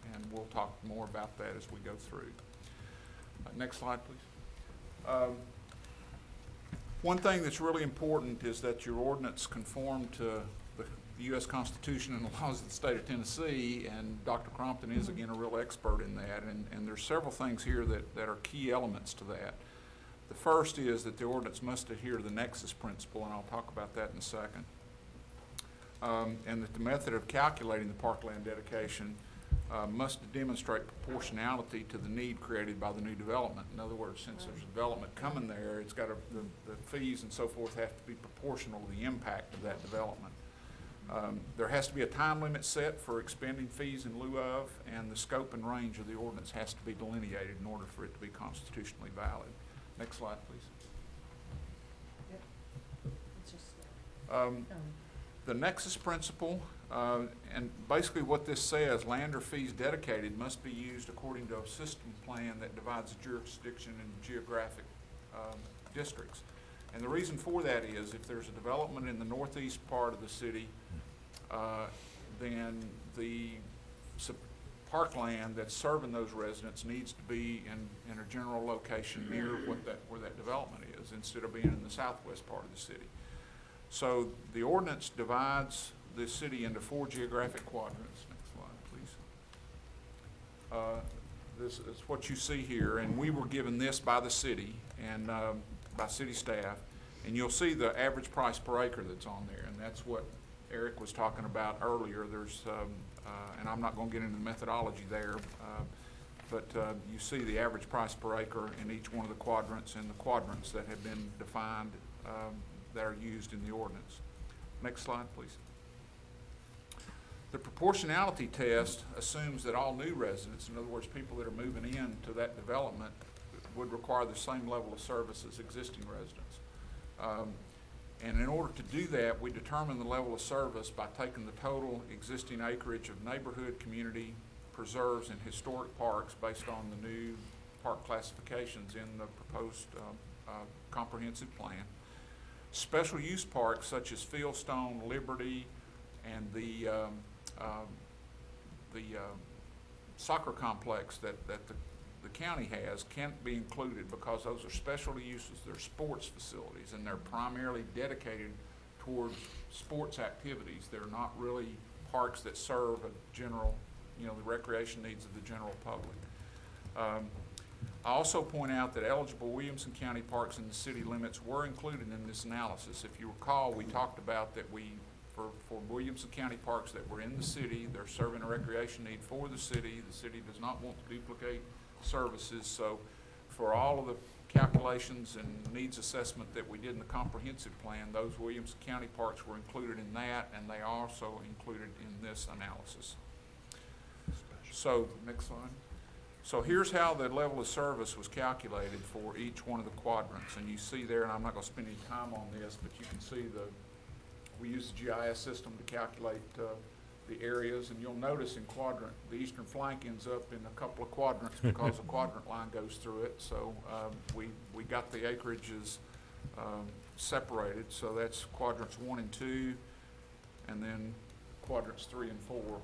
and we'll talk more about that as we go through. Uh, next slide, please. Um, one thing that's really important is that your ordinance conform to the U S Constitution and the laws of the state of Tennessee, and Doctor Crompton is again a real expert in that, and, and there's several things here that, that are key elements to that. The first is that the ordinance must adhere to the nexus principle, and I'll talk about that in a second. Um, and that the method of calculating the parkland dedication uh, must demonstrate proportionality to the need created by the new development. In other words, since there's development coming there, it's got to, the, the fees and so forth have to be proportional to the impact of that development. Um, there has to be a time limit set for expending fees in lieu of, and the scope and range of the ordinance has to be delineated in order for it to be constitutionally valid. Next slide, please. Um, the nexus principle, uh, and basically what this says, land or fees dedicated must be used according to a system plan that divides the jurisdiction into geographic um, districts. And the reason for that is if there's a development in the northeast part of the city, uh, then the parkland that's serving those residents needs to be in, in a general location near what that, where that development is, instead of being in the southwest part of the city. So the ordinance divides the city into four geographic quadrants. Next slide, please. Uh, this is what you see here, and we were given this by the city and um, by city staff, and you'll see the average price per acre that's on there, and that's what Eric was talking about earlier. There's, um, uh, and I'm not going to get into the methodology there, uh, but uh, you see the average price per acre in each one of the quadrants and the quadrants that have been defined um, that are used in the ordinance. Next slide, please. The proportionality test assumes that all new residents, in other words, people that are moving into that development, would require the same level of service as existing residents. Um, and in order to do that, we determine the level of service by taking the total existing acreage of neighborhood, community, preserves, and historic parks based on the new park classifications in the proposed um, uh, comprehensive plan. Special use parks such as Fieldstone, Liberty, and the um, um, the um, soccer complex that, that the, the county has can't be included because those are specialty uses. They're sports facilities, and they're primarily dedicated towards sports activities. They're not really parks that serve a general, you know, the recreation needs of the general public. Um, I also point out that eligible Williamson County parks in the city limits were included in this analysis. If you recall, we talked about that we, for, for Williamson County parks that were in the city, they're serving a recreation need for the city. The city does not want to duplicate services. So for all of the calculations and needs assessment that we did in the comprehensive plan, those Williamson County parks were included in that, and they are also included in this analysis. So, next slide. So here's how the level of service was calculated for each one of the quadrants. And you see there, and I'm not going to spend any time on this, but you can see the, we use the G I S system to calculate uh, the areas. And you'll notice in quadrant, the eastern flank ends up in a couple of quadrants because a quadrant line goes through it. So um, we, we got the acreages um, separated. So that's quadrants one and two, and then quadrants three and four.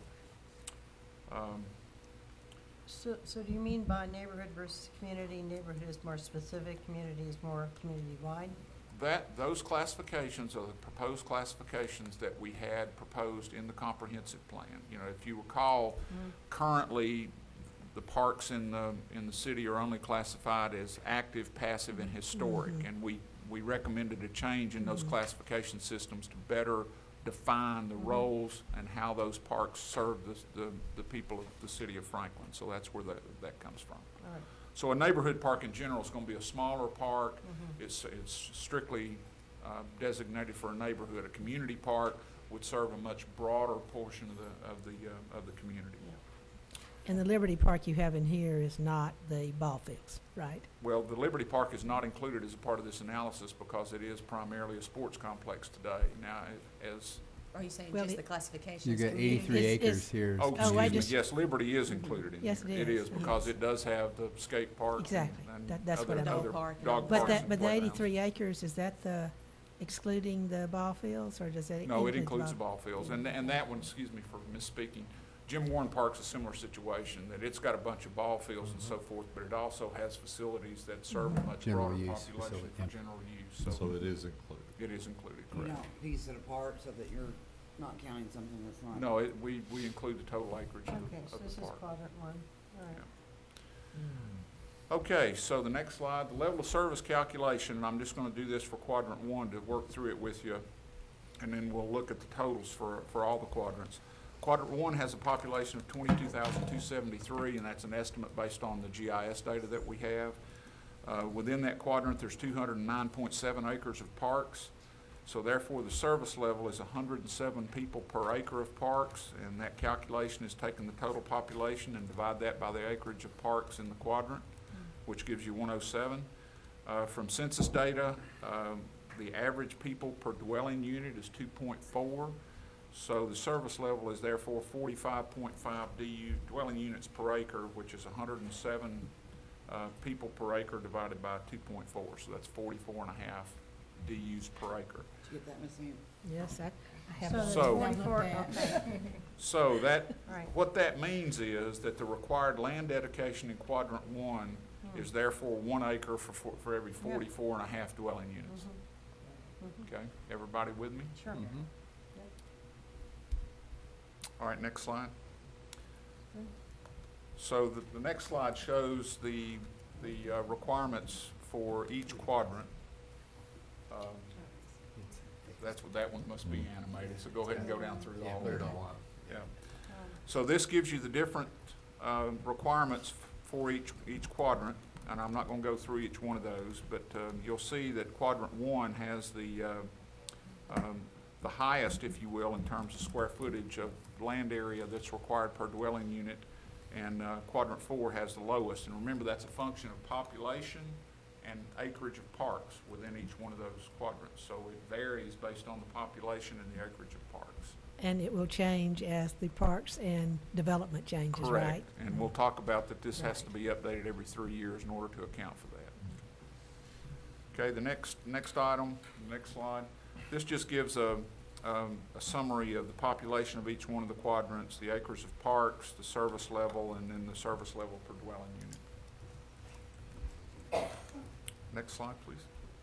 Um, So, so do you mean by neighborhood versus community, neighborhood is more specific, community is more community-wide? That, those classifications are the proposed classifications that we had proposed in the comprehensive plan. You know, if you recall, mm-hmm. currently the parks in the, in the city are only classified as active, passive, and historic. Mm-hmm. And we, we recommended a change in those mm-hmm. classification systems to better define the mm-hmm. roles and how those parks serve the, the, the people of the city of Franklin. So that's where that, that comes from. All right. So a neighborhood park in general is going to be a smaller park. Mm-hmm. It's, it's strictly uh, designated for a neighborhood. A community park would serve a much broader portion of the, of the, uh, of the community. And the Liberty Park you have in here is not the ball fields, right? Well, the Liberty Park is not included as a part of this analysis because it is primarily a sports complex today. Now, as Are you saying Well, just it- the classifications? You got community? eighty-three It's- acres it's- here. Oh, Oh, I excuse me, just- yes, Liberty is included in here. Yes, it It is. is, because it does have the skate park. Exactly. and That- that's what other- I meant. other Dog park and dog all But parks that, and but the playgrounds. eighty-three acres, is that the, excluding the ball fields, or does that include? No, it includes the ball fields, and, and that one, excuse me for misspeaking, Jim Warren Park's a similar situation, that it's got a bunch of ball fields and so forth, but it also has facilities that serve a much General broader use population facility, for yeah. general use, So it is included. It is included, You correct. don't piece it apart so that you're not counting something that's not. No, it, we, we include the total acreage of, Okay, so of this the is park. quadrant one, all right. Okay, so the next slide, the level of service calculation, and I'm just gonna do this for quadrant one to work through it with you, and then we'll look at the totals for, for all the quadrants. Quadrant one has a population of twenty-two thousand two hundred seventy-three, and that's an estimate based on the G I S data that we have. Uh, within that quadrant, there's two hundred nine point seven acres of parks, so therefore the service level is one hundred seven people per acre of parks, and that calculation is taking the total population and divide that by the acreage of parks in the quadrant, which gives you one oh seven. Uh, from census data, um, the average people per dwelling unit is two point four. So the service level is therefore forty-five point five D U dwelling units per acre, which is one hundred seven uh, people per acre divided by two point four. So that's forty-four and a half D Us per acre. Did you get that, Miss Ann? Yes, I, I have. So a the So- twenty-four, development okay, So that, all right. what that means is that the required land dedication in quadrant one Hmm. is therefore one acre for, for, for every Yeah. forty-four and a half dwelling units. Mhm. Okay, everybody with me? Sure. Mhm. All right, next slide. Good. So the, the next slide shows the, the uh, requirements for each quadrant. Um, That's what, that one must be animated, so go ahead and go down through all of them. Yeah. So this gives you the different uh, requirements f- for each, each quadrant, and I'm not going to go through each one of those, but um, you'll see that quadrant one has the, uh, um, the highest, if you will, in terms of square footage of land area that's required per dwelling unit, and uh, quadrant four has the lowest. And remember, that's a function of population and acreage of parks within each one of those quadrants. So it varies based on the population and the acreage of parks. And it will change as the parks and development changes, right? Correct. And we'll talk about that this has to be updated every three years in order to account for that. Okay, the next, next item, next slide. This just gives a, um, a summary of the population of each one of the quadrants, the acres of parks, the service level, and then the service level per dwelling unit. Next slide, please.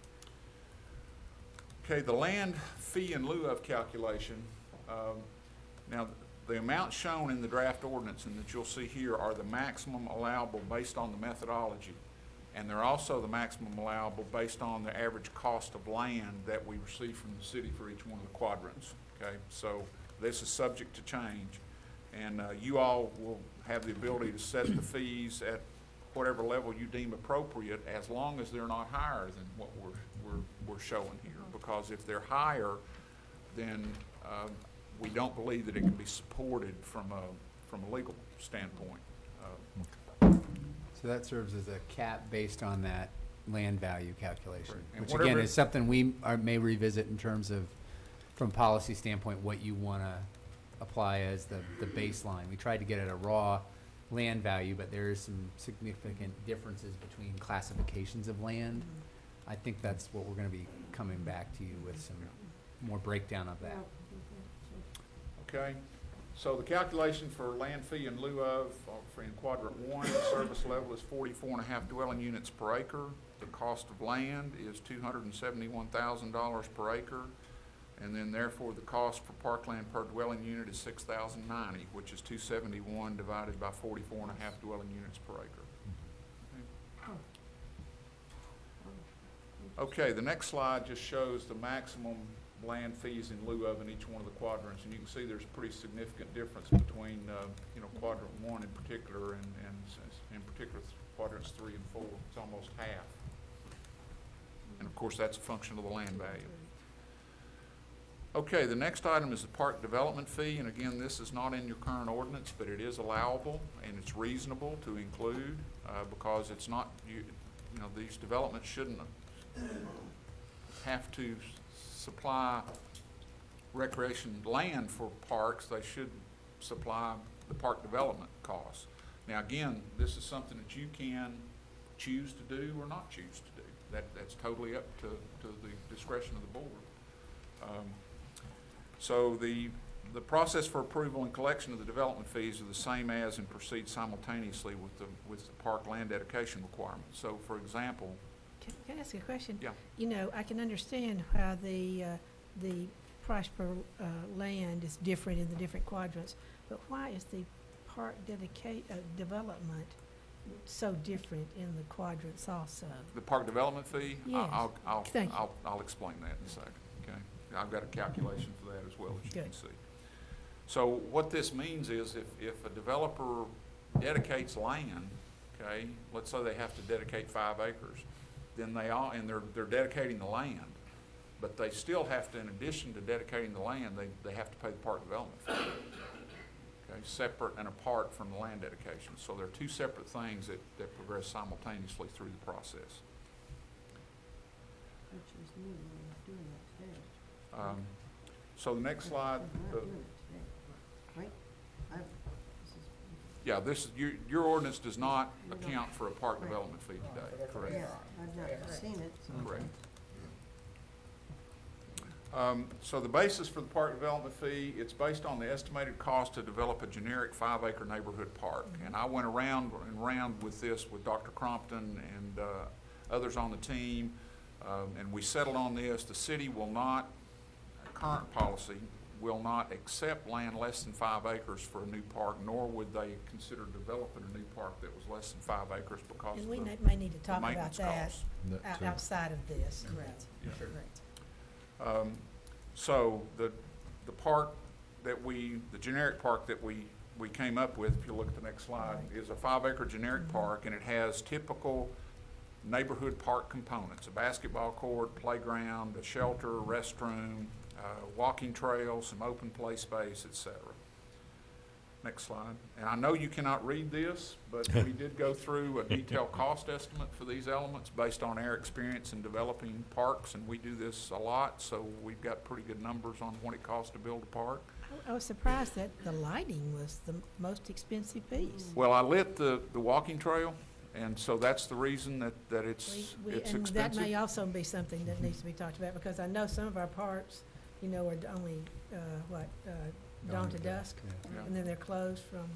Okay, the land fee in lieu of calculation. Um, now, the amounts shown in the draft ordinance and that you'll see here are the maximum allowable based on the methodology. And they're also the maximum allowable based on the average cost of land that we receive from the city for each one of the quadrants. Okay, so this is subject to change. And uh, you all will have the ability to set the fees at whatever level you deem appropriate, as long as they're not higher than what we're, we're, we're showing here. Because if they're higher, then uh, we don't believe that it can be supported from a, from a legal standpoint. Uh, So that serves as a cap based on that land value calculation, Correct. And which again whatever- is something we are, may revisit in terms of, from policy standpoint, what you want to apply as the, the baseline. We tried to get at a raw land value, but there is some significant differences between classifications of land. I think that's what we're going to be coming back to you with, some more breakdown of that. Okay, so the calculation for land fee in lieu of, uh, for in quadrant one, the service level is forty-four and a half dwelling units per acre. The cost of land is two hundred and seventy-one thousand dollars per acre. And then therefore, the cost for parkland per dwelling unit is six thousand ninety, which is two seventy-one divided by forty-four and a half dwelling units per acre. Okay, the next slide just shows the maximum land fees in lieu of in each one of the quadrants, and you can see there's a pretty significant difference between, uh, you know, quadrant one in particular and, and s- in particular quadrants three and four. It's almost half. And of course, that's a function of the land value. Okay, the next item is the park development fee, and again, this is not in your current ordinance, but it is allowable and it's reasonable to include, uh, because it's not, you, you know, these developments shouldn't have to supply recreation land for parks. They should supply the park development costs. Now, again, this is something that you can choose to do or not choose to do. That, that's totally up to, to the discretion of the board. Um, so the the process for approval and collection of the development fees are the same as and proceed simultaneously with the, with the park land dedication requirements. So, for example, Can, can I ask you a question? yeah, You know, I can understand how the, uh, the price per, uh, land is different in the different quadrants, but why is the park dedicate, uh, development so different in the quadrants also? the park development fee, I- Yes. I'll, I'll, Thank you. I'll, I'll explain that in a second, okay? I've got a calculation for that as well, as you can Good. see. So what this means is if, if a developer dedicates land, okay, let's say they have to dedicate five acres, then they all, and they're, they're dedicating the land, but they still have to, in addition to dedicating the land, they, they have to pay the park development fee. Okay, separate and apart from the land dedication. So they're two separate things that, that progress simultaneously through the process. Um, so the next slide, the, Right? I've- this is- yeah, this, is- your, your ordinance does not account for a park development fee today, correct? Yeah, I've not seen it, so. Correct. Um, so the basis for the park development fee, it's based on the estimated cost to develop a generic five-acre neighborhood park. And I went around and round with this with Doctor Crompton and, uh, others on the team, um, and we settled on this. The city will not, current policy, will not accept land less than five acres for a new park, nor would they consider developing a new park that was less than five acres because And of we the may, may need to talk about maintenance that costs. That out- too. outside of this. Correct, Yeah. correct. Um, so the, the park that we, the generic park that we, we came up with, if you look at the next slide, is a five acre generic park, and it has typical neighborhood park components: a basketball court, playground, a shelter, restroom, uh, walking trail, some open play space, et cetera. Next slide. And I know you cannot read this, but we did go through a detailed cost estimate for these elements based on our experience in developing parks, and we do this a lot, so we've got pretty good numbers on what it costs to build a park. I- I was surprised that the lighting was the most expensive piece. Well, I lit the, the walking trail, and so that's the reason that, that it's, We- we- it's And that may expensive. also be something that needs to be talked about, because I know some of our parks, you know, are only, uh, what, uh, dawn to dusk, Yeah. and then they're closed from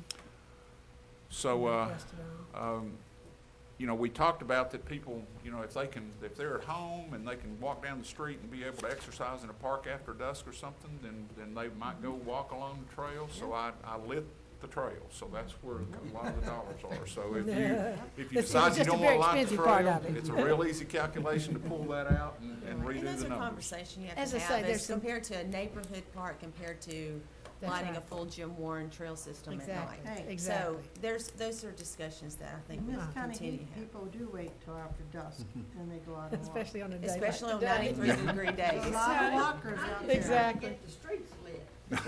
So, uh, dusk to dawn. um, you know, we talked about that people, you know, if they can, if they're at home and they can walk down the street and be able to exercise in a park after dusk or something, then, then they might go walk along the trail. So I, I lit the trail, so that's where a lot of the dollars are. So if you, if you It's decide you just a don't very want to light the expensive part trail, of it. it's a real easy calculation to pull that out and, and And redo that's the a numbers. conversation you have As to I say, have, there's as some- compared to a neighborhood park compared to That's lighting a right. full Jim Warren trail system at night. Exactly, Hey, exactly. So there's, those are discussions that I think In we this will kind of continue heat, to have. people do wait till after dusk, and they go out and walk. Especially on a day like Especially on today. ninety-three degree days. There's a lot of walkers out there. Exactly. Get the streets lit.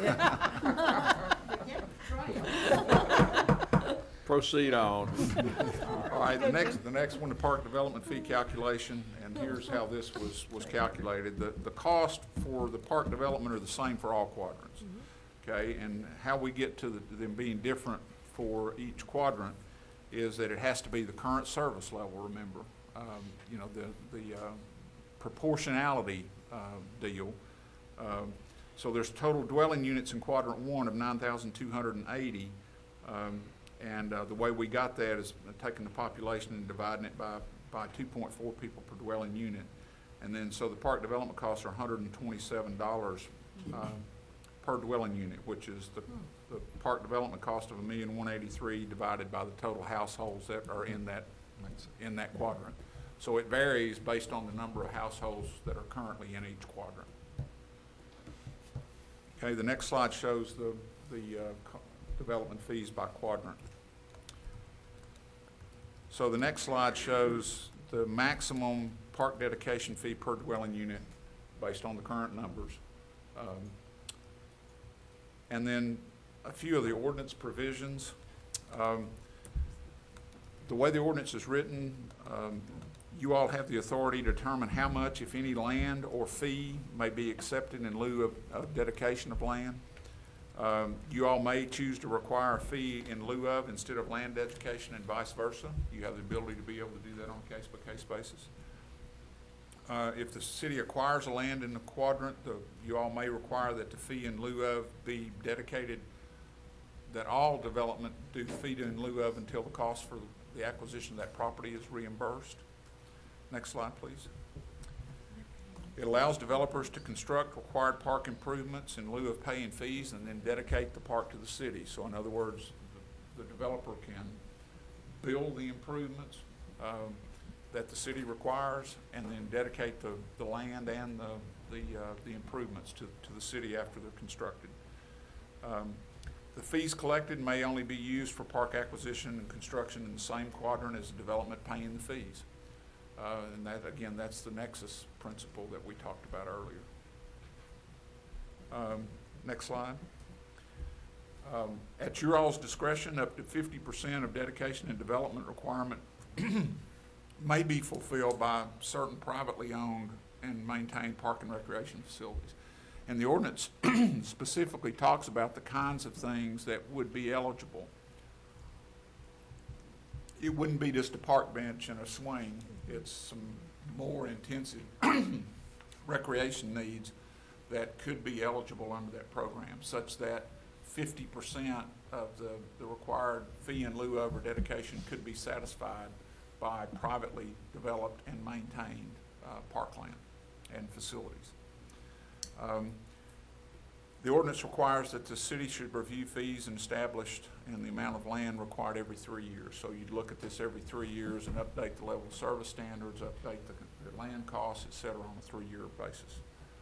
Forget the trail. Proceed on. All right, the next, the next one, the park development fee calculation, and here's how this was, was calculated. The, the cost for the park development are the same for all quadrants. Okay, and how we get to the, them being different for each quadrant is that it has to be the current service level, remember. Um, you know, the, the, uh, proportionality, uh, deal. Um, so there's total dwelling units in quadrant one of nine thousand two hundred eighty. Um, and, uh, the way we got that is taking the population and dividing it by, by two point four people per dwelling unit. And then, so the park development costs are one hundred twenty-seven dollars, um, per dwelling unit, which is the, the park development cost of a million one eighty-three divided by the total households that are in that, in that quadrant. So it varies based on the number of households that are currently in each quadrant. Okay, the next slide shows the, the, uh, co- development fees by quadrant. So the next slide shows the maximum park dedication fee per dwelling unit based on the current numbers. Um, And then a few of the ordinance provisions. Um, The way the ordinance is written, um, you all have the authority to determine how much, if any, land or fee may be accepted in lieu of, of dedication of land. Um, you all may choose to require a fee in lieu of instead of land dedication and vice versa. You have the ability to be able to do that on a case-by-case basis. Uh, if the city acquires a land in the quadrant, the, you all may require that the fee in lieu of be dedicated, that all development do fee in lieu of until the cost for the acquisition of that property is reimbursed. Next slide, please. It allows developers to construct required park improvements in lieu of paying fees and then dedicate the park to the city. So in other words, the, the developer can build the improvements um, that the city requires and then dedicate the, the land and the, the, uh, the improvements to, to the city after they're constructed. Um, the fees collected may only be used for park acquisition and construction in the same quadrant as the development paying the fees. Uh, and that, again, that's the nexus principle that we talked about earlier. Um, next slide. Um, at your all's discretion, up to fifty percent of dedication and development requirement may be fulfilled by certain privately owned and maintained park and recreation facilities. And the ordinance specifically talks about the kinds of things that would be eligible. It wouldn't be just a park bench and a swing. It's some more intensive recreation needs that could be eligible under that program, such that fifty percent of the, the required fee in lieu of or dedication could be satisfied by privately developed and maintained uh, parkland and facilities. Um, the ordinance requires that the city should review fees and established and the amount of land required every three years. So you'd look at this every three years and update the level of service standards, update the, the land costs, et cetera, on a three-year basis.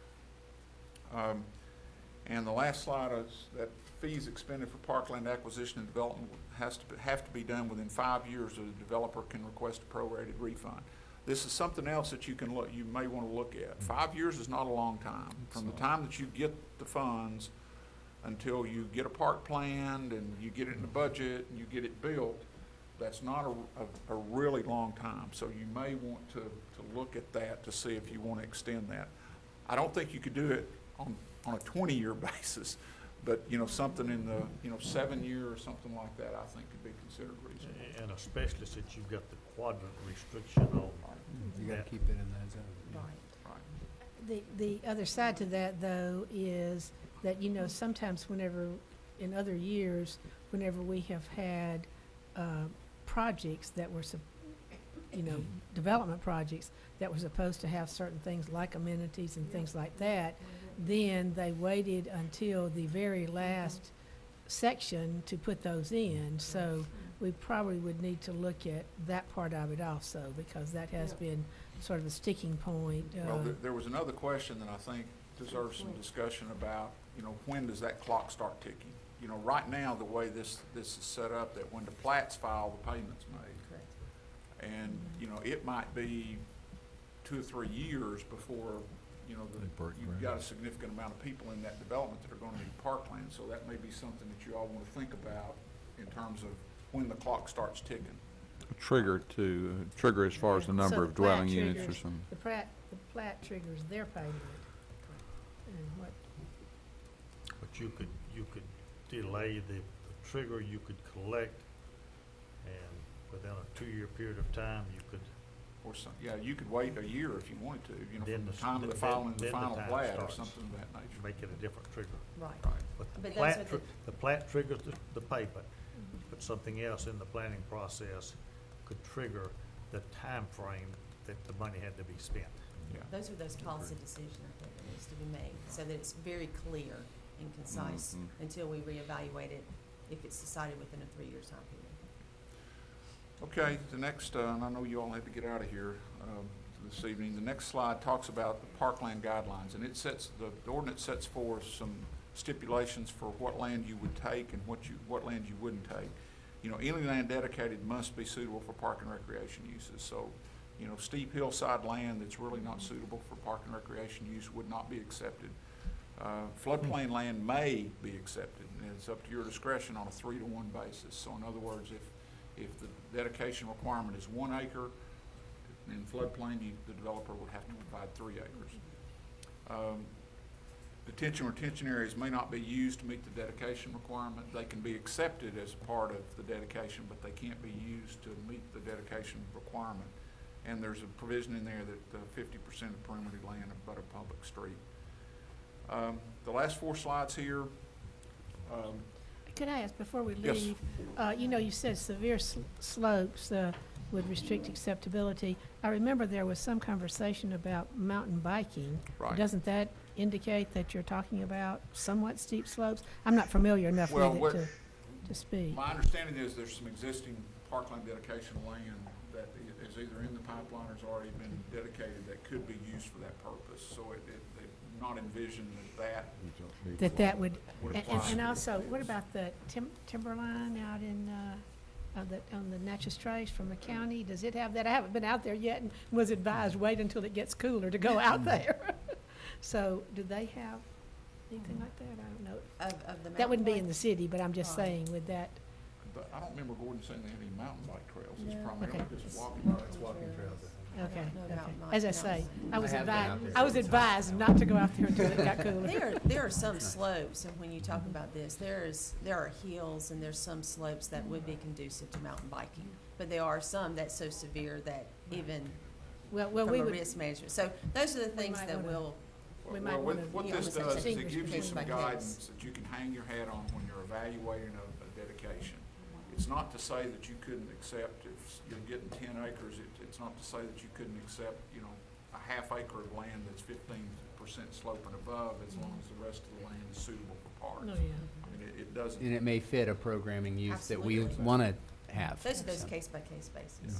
Um, and the last slide is that fees expended for parkland acquisition and development has to be, have to be done within five years, or the developer can request a prorated refund. This is something else that you can look, you may want to look at. Five years is not a long time. From the time that you get the funds until you get a park planned and you get it in the budget and you get it built, that's not a, a, a really long time. So you may want to, to look at that to see if you want to extend that. I don't think you could do it on, on a twenty-year basis, but, you know, something in the, you know, seven year or something like that, I think could be considered reasonable. And especially since you've got the quadrant restriction on You gotta that. keep it in that zone. yeah. The, the other side to that, though, is that, you know, sometimes whenever, in other years, whenever we have had uh, projects that were, sup- you know, development projects that were supposed to have certain things like amenities and things like that, then they waited until the very last section to put those in. So we probably would need to look at that part of it also, because that has been sort of a sticking point. Well, uh, there, there was another question that I think deserves some discussion about, you know, when does that clock start ticking? You know, right now, the way this, this is set up, that when the plat's filed, the payment's made. Correct. And, you know, it might be two or three years before, you know, the, They break you've ground. got a significant amount of people in that development that are gonna need parkland. So that may be something that you all wanna think about in terms of when the clock starts ticking. Trigger to, trigger as far as the So number the of dwelling plat units or triggers- something. The plat, the plat triggers their payment. And what, But you could, you could delay the, the trigger, you could collect, and within a two-year period of time, you could, Or some, yeah, you could wait a year if you wanted to, you know, Then from the the s- time of the then- filing of the then the final time plat or starts. something of that nature. make it a different trigger. Right. Right. But the But those plat, are tri- the- the plat triggers the, the payment, but something else in the planning process could trigger the time frame that the money had to be spent. Yeah. Those are those policy decisions I think that needs to be made, so that it's very clear and concise Mhm. until we reevaluate it, if it's decided within a three-year time period. Okay, the next, uh, and I know you all have to get out of here um, this evening. The next slide talks about the parkland guidelines, and it sets, the the ordinance sets forth some stipulations for what land you would take and what you, what land you wouldn't take. You know, any land dedicated must be suitable for park and recreation uses. So, you know, steep hillside land that's really not suitable for park and recreation use would not be accepted. Uh, floodplain land may be accepted, and it's up to your discretion on a three to one basis. So in other words, if If the dedication requirement is one acre, in floodplain, you, the developer would have to provide three acres. Um, Detention retention areas may not be used to meet the dedication requirement. They can be accepted as part of the dedication, but they can't be used to meet the dedication requirement. And there's a provision in there that uh, fifty percent of perimeter land abut a public street. Um, the last four slides here, um, Could I ask, before we Yes. leave, uh, you know, you said severe sl- slopes uh, would restrict acceptability. I remember there was some conversation about mountain biking. Right. Doesn't that indicate that you're talking about somewhat steep slopes? I'm not familiar enough Well, with what- it to, to speak. my understanding is there's some existing parkland dedication land that i- is either in the pipeline or has already been dedicated that could be used for that purpose. So it, it, they not envision that that That that would, would and, apply. and also, what about the tim- timberline out in, uh, on the, on the Natchez Trace from the county? Does it have that? I haven't been out there yet and was advised, wait until it gets cooler to go out there. So, do they have anything like that? I don't know. Of, of the That wouldn't be in mountain the city, but I'm just Right. saying with that, But I don't remember Gordon saying they had any mountain bike trails. It's No. primarily Okay. just walking. bike walking trails, I okay, know okay. about Mike As I Mills. say, I was I have been out advised, there I was several advised not to go out there until it got cooler. There, there are some slopes, and when you talk about this, there is, there are hills and there's some slopes that would be conducive to mountain biking. But there are some that's so severe that even Well, well, from we a would, risk management. So those are the things might that wanna- will, we Well, might what- wanna, What you know, this almost does is it distinguish gives you between some like guidance hills. that you can hang your hat on when you're evaluating a, a dedication. It's not to say that you couldn't accept, if you're getting ten acres, it, it's not to say that you couldn't accept, you know, a half acre of land that's fifteen percent slope and above, as long as the rest of the land is suitable for parks. no, yeah. I mean, it, it doesn't. And it may fit a programming use that we Absolutely. want to have. those are those so. case-by-case basis.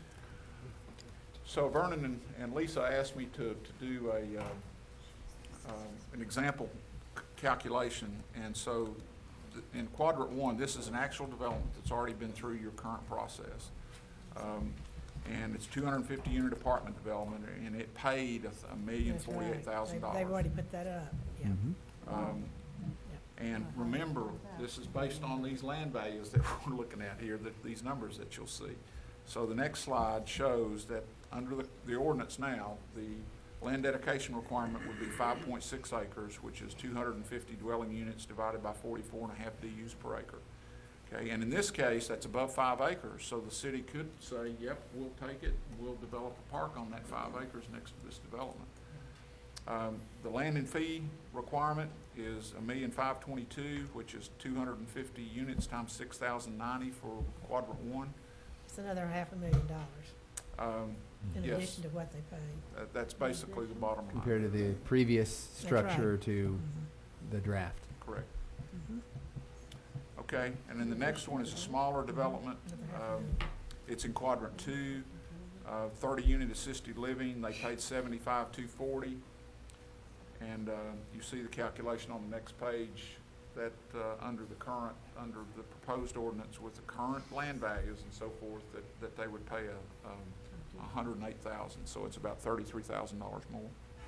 So Vernon and, and Lisa asked me to, to do a, uh, um, an example c- calculation, and so th- in quadrant one, this is an actual development that's already been through your current process. Um, and it's two hundred and fifty unit apartment development, and it paid a, th- a million That's right. forty-eight thousand They've- dollars. They've already put that up, yeah. Mhm. Um, And remember, this is based on these land values that we're looking at here, that, these numbers that you'll see. So the next slide shows that under the, the ordinance now, the land dedication requirement would be five point six acres, which is two hundred and fifty dwelling units divided by forty-four and a half D Us per acre. Okay, and in this case, that's above five acres, so the city could say, yep, we'll take it, we'll develop a park on that five acres next to this development. Um, the land and fee requirement is a million five twenty-two, which is two hundred and fifty units times six thousand ninety for quadrant one. It's another half a million dollars Um, in yes, addition to what they pay. that, that's basically the bottom line. Compared to the previous That's right. structure to Mhm. the draft. Correct. Mhm. Okay, and then the next one is a smaller development. Um, it's in quadrant two, uh, thirty unit assisted living. They paid seventy-five, two forty. And, uh, you see the calculation on the next page that, uh, under the current, under the proposed ordinance with the current land values and so forth, that, that they would pay a, um, a hundred and eight thousand, so it's about thirty-three thousand dollars more.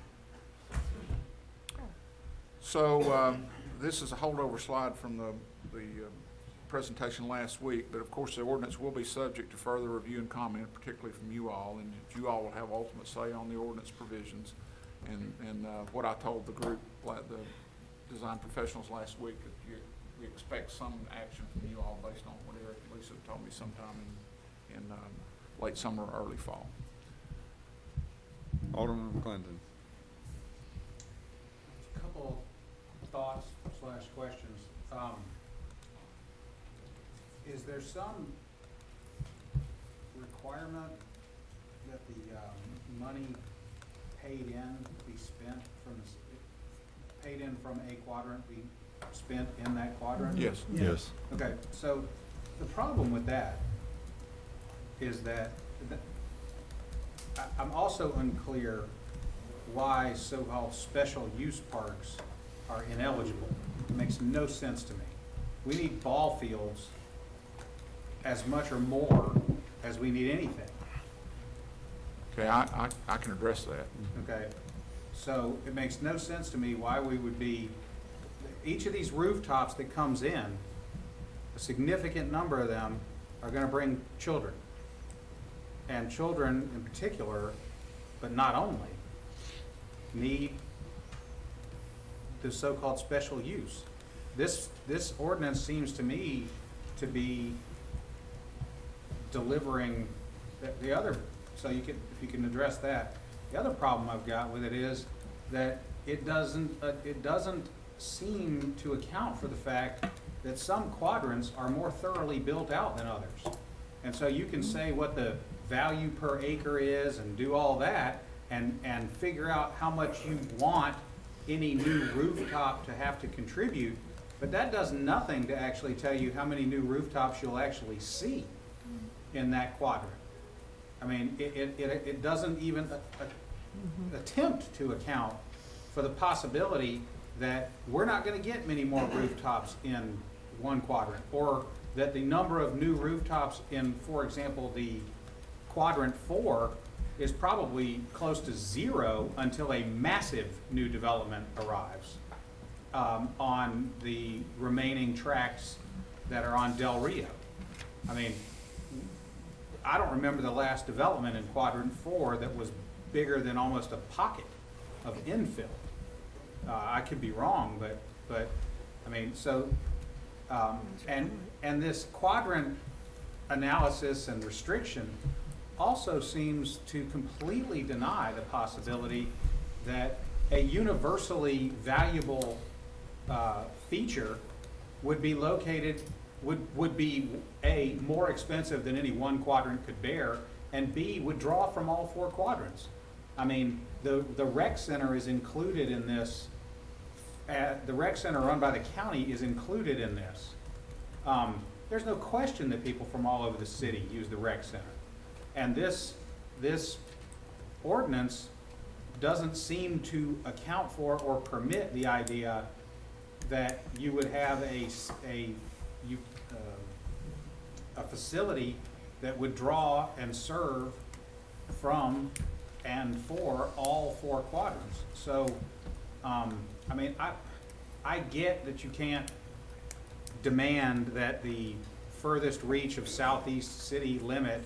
So, um, this is a holdover slide from the, the, uh, presentation last week, but of course the ordinance will be subject to further review and comment, particularly from you all, and you all will have ultimate say on the ordinance provisions. And, and, uh, what I told the group, la- the design professionals last week, that you, we expect some action from you all based on what Eric and Lisa told me sometime in, in, um, late summer or early fall. Alderman Clinton. A couple thoughts slash questions. Um, is there some requirement that the, um, money paid in be spent from, the s- paid in from a quadrant be spent in that quadrant? Yes. Yes. Okay, so the problem with that is that, that I, I'm also unclear why so-called special use parks are ineligible. It makes no sense to me. We need ball fields as much or more as we need anything. Okay, I, I, I can address that. Okay, so it makes no sense to me why we would be, each of these rooftops that comes in, a significant number of them are gonna bring children. And children in particular, but not only, need the so-called special use. This, this ordinance seems to me to be delivering the, the other so you can, if you can address that. The other problem I've got with it is that it doesn't, uh, it doesn't seem to account for the fact that some quadrants are more thoroughly built out than others. And so you can say what the value per acre is and do all that and, and figure out how much you want any new rooftop to have to contribute, but that does nothing to actually tell you how many new rooftops you'll actually see in that quadrant. I mean, it, it, it, it doesn't even a, a, attempt to account for the possibility that we're not gonna get many more rooftops in one quadrant, or that the number of new rooftops in, for example, the quadrant four is probably close to zero until a massive new development arrives um, on the remaining tracts that are on Del Rio. I mean, I don't remember the last development in quadrant four that was bigger than almost a pocket of infill. Uh, I could be wrong, but, but, I mean, so, um, and, and this quadrant analysis and restriction also seems to completely deny the possibility that a universally valuable uh, feature would be located, would, would be A, more expensive than any one quadrant could bear, and B, would draw from all four quadrants. I mean, the, the rec center is included in this. Uh, the rec center run by the county is included in this. Um, there's no question that people from all over the city use the rec center. And this, this ordinance doesn't seem to account for or permit the idea that you would have a, a, you, uh, a facility that would draw and serve from and for all four quadrants. So, um, I mean, I, I get that you can't demand that the furthest reach of southeast city limit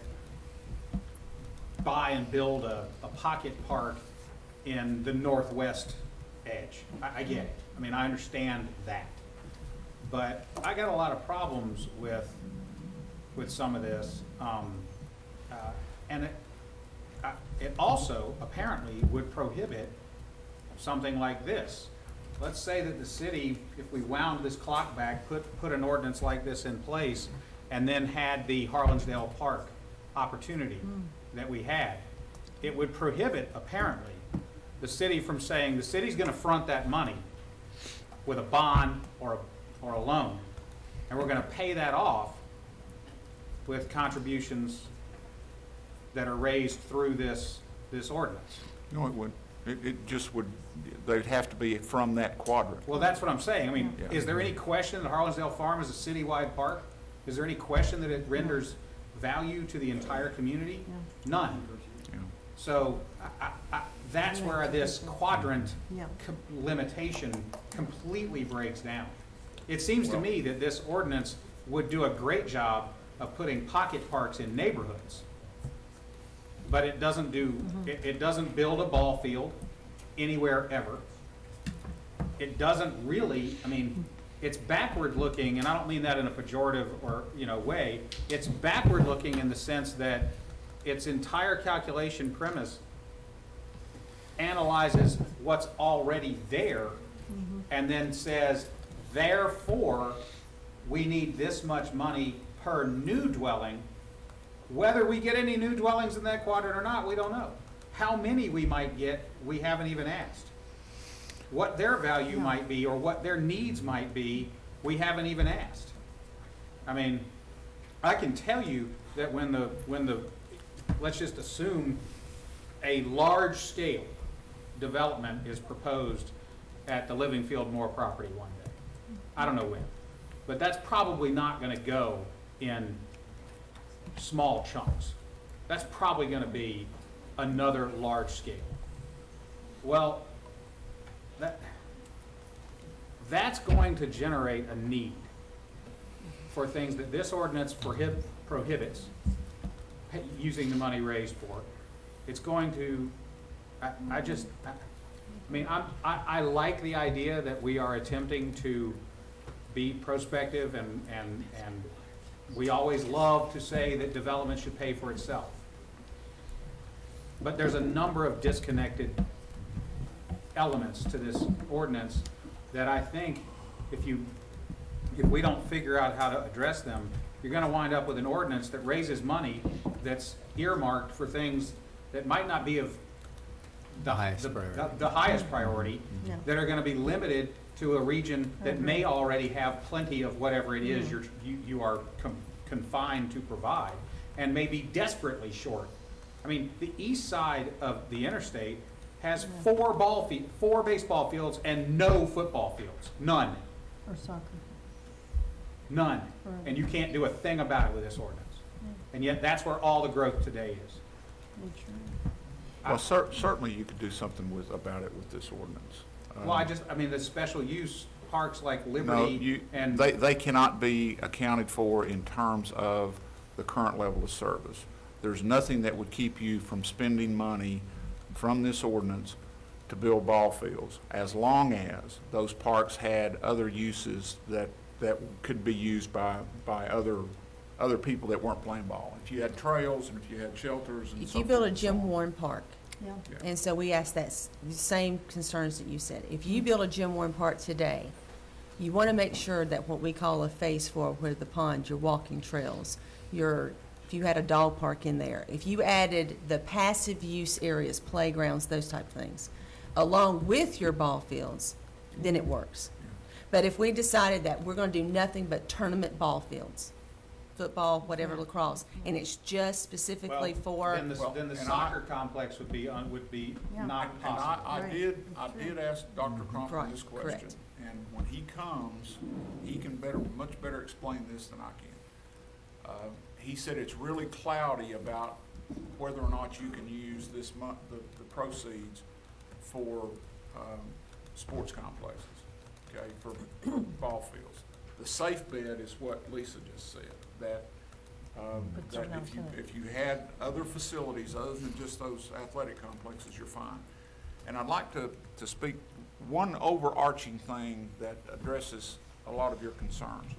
buy and build a, a pocket park in the northwest edge. I, I get it. I mean, I understand that. But I got a lot of problems with, with some of this. Um, uh, and it, uh, it also apparently would prohibit something like this. Let's say that the city, if we wound this clock back, put, put an ordinance like this in place, and then had the Harlinsdale Park opportunity mm. that we had, it would prohibit, apparently, the city from saying the city's gonna front that money with a bond or a, or a loan, and we're gonna pay that off with contributions that are raised through this, this ordinance. No, it would. It, it just would, they'd have to be from that quadrant. Well, that's what I'm saying. I mean, Yeah. is there any question that Harlinsdale Farm is a citywide park? Is there any question that it renders value to the entire community? None. Yeah. So I, I, I, that's where this quadrant Yeah. co- limitation completely breaks down. It seems to me that this ordinance would do a great job of putting pocket parks in neighborhoods. But it doesn't do, it, it doesn't build a ball field anywhere ever. It doesn't really, I mean, it's backward looking, and I don't mean that in a pejorative or, you know, way. It's backward looking in the sense that its entire calculation premise analyzes what's already there and then says, therefore, we need this much money per new dwelling. Whether we get any new dwellings in that quadrant or not, we don't know. How many we might get, we haven't even asked. What their value Yeah. might be or what their needs might be, we haven't even asked. I mean, I can tell you that when the, when the, let's just assume a large scale development is proposed at the Living Field Moore property one day. I don't know when, but that's probably not gonna go in small chunks. That's probably gonna be another large scale. Well, that, that's going to generate a need for things that this ordinance prohib, prohibits pay, using the money raised for it. It's going to, I, I just, I, I mean, I'm, I, I like the idea that we are attempting to be prospective and, and, and we always love to say that development should pay for itself. but there's a number of disconnected elements to this ordinance that I think if you, if we don't figure out how to address them, you're gonna wind up with an ordinance that raises money that's earmarked for things that might not be of the Highest the- priority. the- the highest priority, Yeah. that are gonna be limited to a region that Mhm. may already have plenty of whatever it is you're, you, you are com- confined to provide, and may be desperately short. I mean, the east side of the interstate has four ball fe- four baseball fields and no football fields, none, Or soccer. none. Right. And you can't do a thing about it with this ordinance. And yet, that's where all the growth today is. That's true. Well, cer- certainly you could do something with, about it with this ordinance. Well, I Um, just, I mean, the special use parks like No, Liberty you, and. they, they cannot be accounted for in terms of the current level of service. There's nothing that would keep you from spending money from this ordinance to build ball fields, as long as those parks had other uses that, that could be used by, by other, other people that weren't playing ball. If you had trails and if you had shelters and If so you build a forth and so Jim on. Warren Park, Yeah. Yeah. and so we ask that, s- the same concerns that you said. If you build a Jim Warren Park today, you want to make sure that what we call a phase four, where the pond, your walking trails, your, if you had a dog park in there, if you added the passive use areas, playgrounds, those type of things, along with your ball fields, then it works. But if we decided that we're going to do nothing but tournament ball fields, football, whatever, lacrosse, and it's just specifically Well, for. Then the, Well, then the and soccer complex would be, un- would be Yeah. not And possible. I, I Right. did, I did ask Doctor Crumpton Right, this question, correct. and when he comes, he can better, much better explain this than I can. Uh, He said it's really cloudy about whether or not you can use this month, the, the proceeds for, um, sports complexes, okay, for, for ball fields. The safe bet is what Lisa just said, that, um, Put that something else if you, in it. if you had other facilities other than just those athletic complexes, you're fine. And I'd like to, to speak one overarching thing that addresses a lot of your concerns.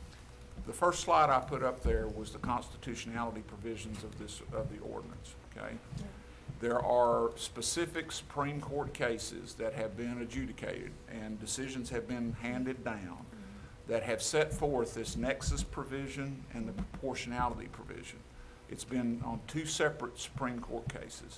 The first slide I put up there was the constitutionality provisions of this, of the ordinance, okay? There are specific Supreme Court cases that have been adjudicated and decisions have been handed down that have set forth this nexus provision and the proportionality provision. It's been on two separate Supreme Court cases.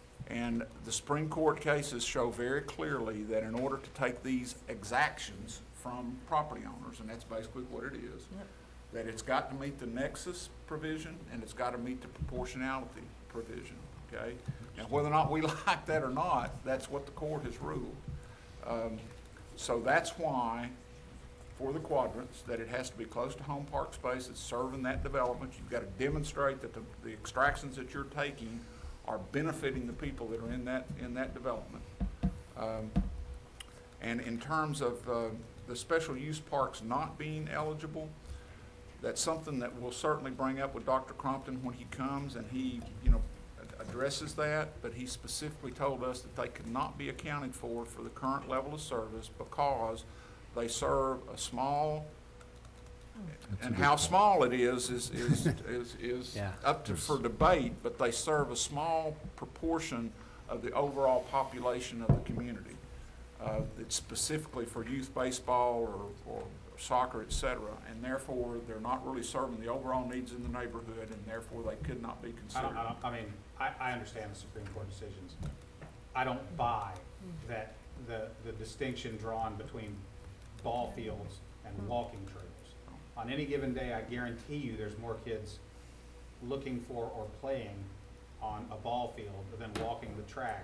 And the Supreme Court cases show very clearly that in order to take these exactions from property owners, and that's basically what it is, that it's got to meet the nexus provision and it's got to meet the proportionality provision, okay? And whether or not we like that or not, that's what the court has ruled. Um, so that's why, for the quadrants, that it has to be close to home park space, it's serving that development. You've got to demonstrate that the, the extractions that you're taking are benefiting the people that are in that, in that development. Um, and in terms of uh, the special use parks not being eligible, that's something that we'll certainly bring up with Doctor Crompton when he comes and he, you know, ad- addresses that, but he specifically told us that they could not be accounted for for the current level of service because they serve a small, That's a and good how point. small it is, is, is, is, is Yeah. up to, for debate, but they serve a small proportion of the overall population of the community. Uh, it's specifically for youth baseball or, or soccer, et cetera, and therefore, they're not really serving the overall needs in the neighborhood, and therefore, they could not be I considered. don't, I don't, I mean, I, I understand the Supreme Court decisions. I don't buy that the, the distinction drawn between ball fields and walking trails. On any given day, I guarantee you, there's more kids looking for or playing on a ball field than walking the track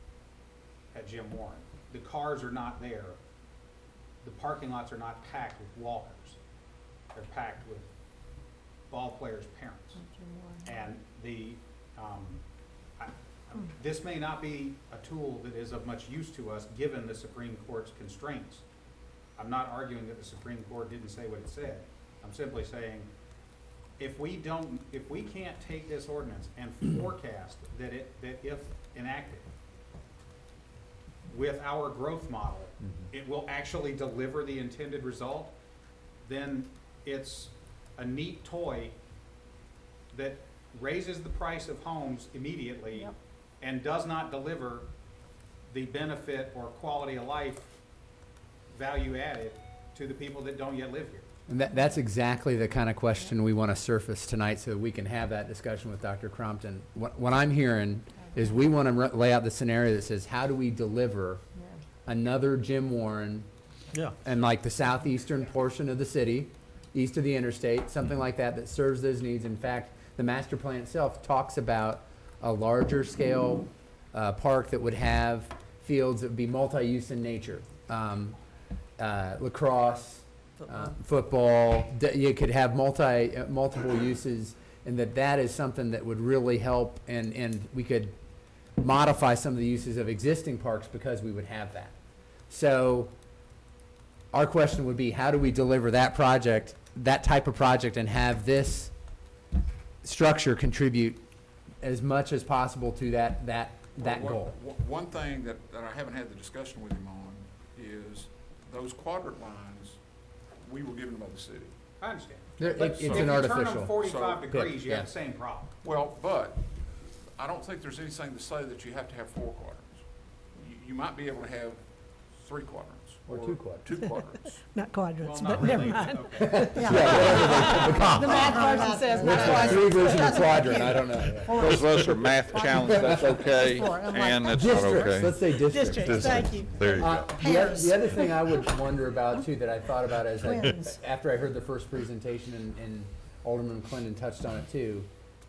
at Jim Warren. The cars are not there. The parking lots are not packed with walkers. They're packed with ball players' parents. And the, um, I, this may not be a tool that is of much use to us, given the Supreme Court's constraints. I'm not arguing that the Supreme Court didn't say what it said. I'm simply saying, if we don't, if we can't take this ordinance and forecast that it, that if enacted with our growth model, it will actually deliver the intended result, then it's a neat toy that raises the price of homes immediately Yep. and does not deliver the benefit or quality of life value added to the people that don't yet live here. And that, that's exactly the kind of question we want to surface tonight so we can have that discussion with Doctor Crompton. What, what I'm hearing is we want to lay out the scenario that says, how do we deliver another Jim Warren Yeah. and like the southeastern portion of the city, east of the interstate, something like that, that serves those needs. In fact, the master plan itself talks about a larger scale uh, park that would have fields that would be multi-use in nature. Um, uh, lacrosse, uh, football, d- you could have multi, uh, multiple uses, and that that is something that would really help, and, and we could modify some of the uses of existing parks because we would have that. So our question would be, how do we deliver that project, that type of project, and have this structure contribute as much as possible to that, that, that Well, goal? one- One thing that, that I haven't had the discussion with him on is those quadrant lines, we were given by the city. I understand. There- But it- if it's you an turn artificial. them forty-five So- degrees, you Yeah. have the same problem. Well, but I don't think there's anything to say that you have to have four quadrants. You, you might be able to have three quadrants. Or two quadrants. Two quadrants. Not quadrants, Well, not but never really. mind. Okay. Yeah, whatever they put the comma. The math person says not What's the quadrants. three version of quadrant? I don't know. Those of us are math challenged, that's okay, Four, I'm like, and it's not Districts, okay. let's say districts. Districts, thank you. There you Uh, go. the, oth- Pairs. the other thing I would wonder about too, that I thought about as I, Twins. after I heard the first presentation, and, and Alderman Clinton touched on it too.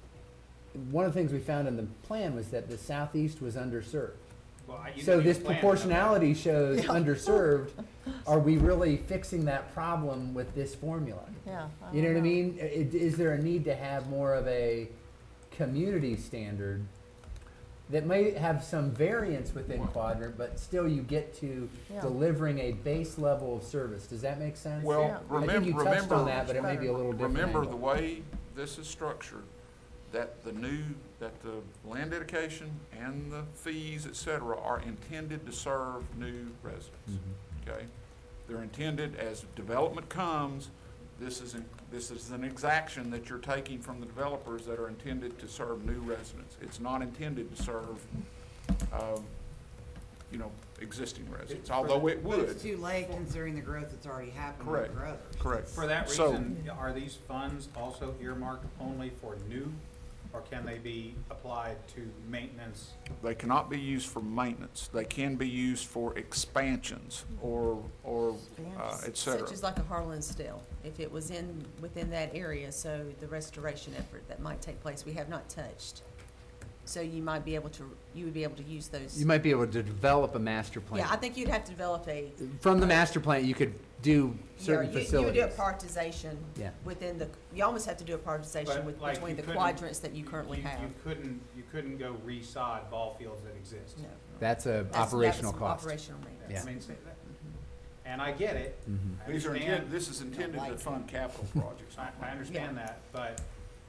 One of the things we found in the plan was that the southeast was underserved. Well, I- you So didn't this even plan on that. proportionality shows Yeah. underserved. Are we really fixing that problem with this formula? Yeah. You know don't what I mean? I- Is there a need to have more of a community standard that may have some variance within quadrant, but still you get to Yeah. delivering a base level of service? Does that make sense? Well, Yeah. I think remember, you touched on remember, that, but it may be a little different. remember angle. the way this is structured, that the new, that the land dedication and the fees, et cetera, are intended to serve new residents. Mhm. Okay? They're intended as development comes, this is, in- this is an exaction that you're taking from the developers that are intended to serve new residents. It's not intended to serve, um, you know, existing residents, although it But would. it's too late considering the growth that's already happened Correct. for others. Correct. For that So- reason, are these funds also earmarked only for new, or can they be applied to maintenance? They cannot be used for maintenance. They can be used for expansions or, or, uh, et cetera. Such as like a Harlansdale, if it was in, within that area, so the restoration effort that might take place, we have not touched. So you might be able to, you would be able to use those. You might be able to develop a master plan. Yeah, I think you'd have to develop a. From the master plan, you could do Yeah, certain you- facilities. You would do a prioritization Yeah. within the, you almost have to do a prioritization But, with, like, between you the couldn't- quadrants that you currently you- have. You couldn't, you couldn't go resod ball fields that exist. No. That's a That's- that's operational some cost. Operational maintenance. Yeah. I mean, say that- and I get it. Mhm. I These are understand- intended, this is intended to fund capital projects. I, not I plans. understand that, but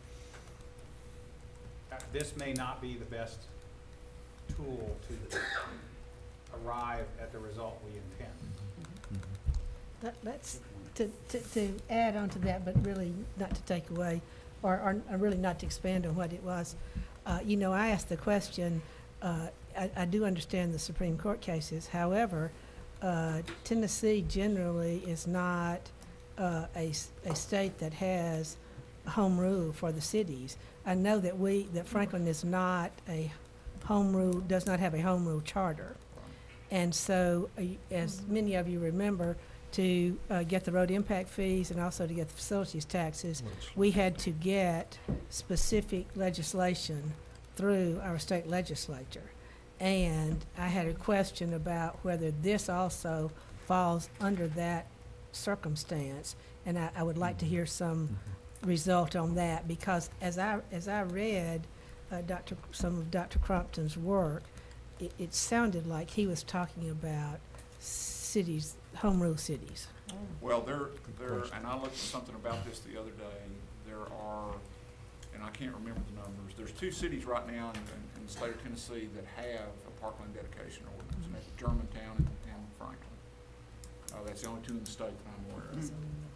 uh, this may not be the best tool to arrive at the result we intend. That, that's, to, to, to add on to that, but really not to take away, or, or or really not to expand on what it was. Uh, you know, I asked the question, uh, I, I do understand the Supreme Court cases, however, uh, Tennessee generally is not, uh, a, s- a state that has home rule for the cities. I know that we, that Franklin is not a home rule, does not have a home rule charter. And so, uh, as many of you remember, to uh, get the road impact fees and also to get the facilities taxes, we had to get specific legislation through our state legislature. And I had a question about whether this also falls under that circumstance, and I, I would like to hear some result on that, because as I, as I read uh, Doctor some of Doctor Crompton's work, it, it sounded like he was talking about cities, home rule cities. Well, there, there, and I looked at something about this the other day. There are, and I can't remember the numbers, there's two cities right now in, in, in the state of Tennessee that have a parkland dedication ordinance, and that's Germantown and, and Franklin. Uh, that's the only two in the state that I'm aware of.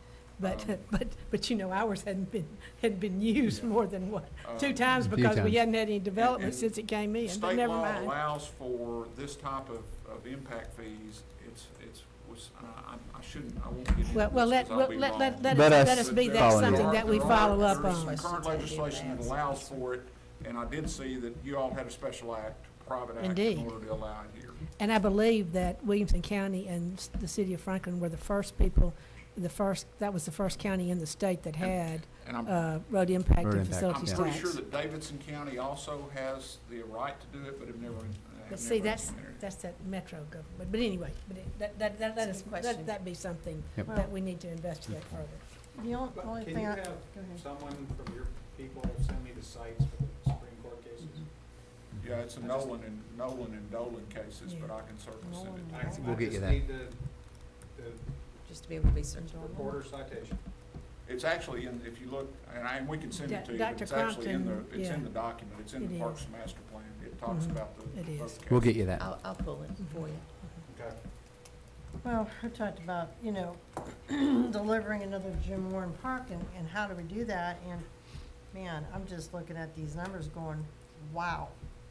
But, Um, but, but you know, ours hadn't been, hadn't been used more than what, two Um, times A few because we times. hadn't had any development and since it came in, but State never law mind. allows for this type of, of impact fees. It's, it's, was, I, I- I shouldn't, I won't get into Well, well, this let, 'cause I'll well, be let, wrong. let, let Let us, us let us be But that follow something you. that we there are- follow up there is on. some current legislation that allows for it, and I did see that you all had a special act, private act, Indeed. in order to allow it here. And I believe that Williamson County and s- the city of Franklin were the first people, the first, that was the first county in the state that had, And I'm, uh, road impact Road and impact, facilities I'm tax. pretty sure that Davidson County also has the right to do it, but have never, have But never see, that's, implemented it. that's that metro government, but anyway, but it, that, that, that, that That's is, a good question. that, that be something Yep. that we need to investigate further. The only, But only can thing you I, have go ahead. someone from your people send me the sites for the Supreme Court cases? Yeah, it's a Nolan and, Nolan and Dolan cases, but I can certainly send it to I- you. We'll I get you just that. need the, the Just to be able to be searched. reporter citation. It's actually in, if you look, and I, and we can send it to you, Do- but Doctor it's actually in the, Crompton, it's in yeah. the document, it's in It the is. Parks Master Plan. It talks Mhm. about the, It both is. cases. We'll get you that. I'll, I'll pull it for you. Okay. well, we talked about, you know, delivering another Jim Warren Park and, and how do we do that? And, man, I'm just looking at these numbers going, wow.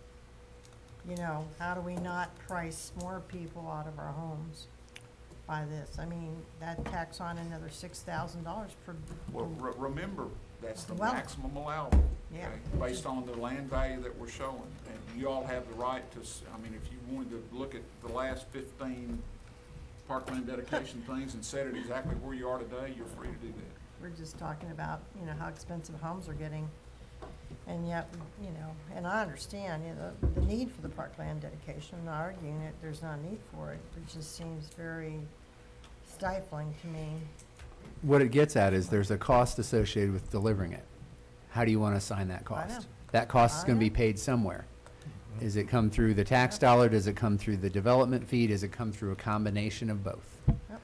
You know, how do we not price more people out of our homes by this? I mean, that tacks on another six thousand dollars per, Well, re- remember, that's the Well- maximum allowable, Yeah. okay, based on the land value that we're showing. And you all have the right to, s- I mean, if you wanted to look at the last fifteen parkland dedication things and set it exactly where you are today, you're free to do that. we're just talking about, you know, how expensive homes are getting. And yet, you know, and I understand, you know, the need for the parkland dedication, I'm not arguing it, there's not a need for it. It just seems very stifling to me. What it gets at is there's a cost associated with delivering it. How do you want to assign that I know. cost? That cost is I going to be know. paid somewhere. Does it come through the tax dollar? Does it come through the development fee? Does it come through a combination of both?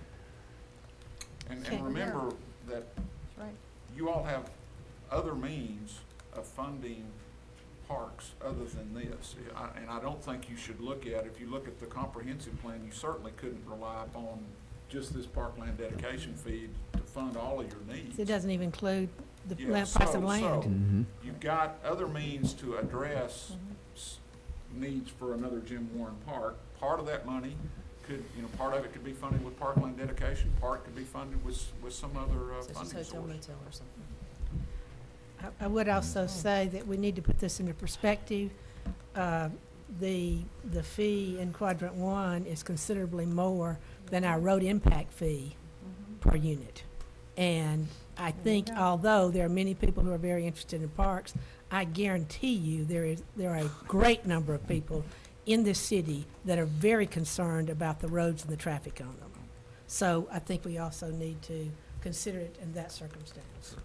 And, Okay. and remember that That's right. you all have other means of funding parks other than this. I- And I don't think you should look at, if you look at the comprehensive plan, you certainly couldn't rely upon just this parkland dedication fee to fund all of your needs. It doesn't even include the Yeah, land, price so- of land. so Mhm. You've got other means to address Mm-hmm. s- needs for another Jim Warren Park. Part of that money could, you know, part of it could be funded with parkland dedication, part could be funded with, s- with some other uh, Such as funding hotel source. motel or something. I- I would also say that we need to put this into perspective. Uh, The, the fee in quadrant one is considerably more than our road impact fee per unit. And I think although there are many people who are very interested in parks, I guarantee you there is, there are a great number of people in this city that are very concerned about the roads and the traffic on them. So I think we also need to consider it in that circumstance.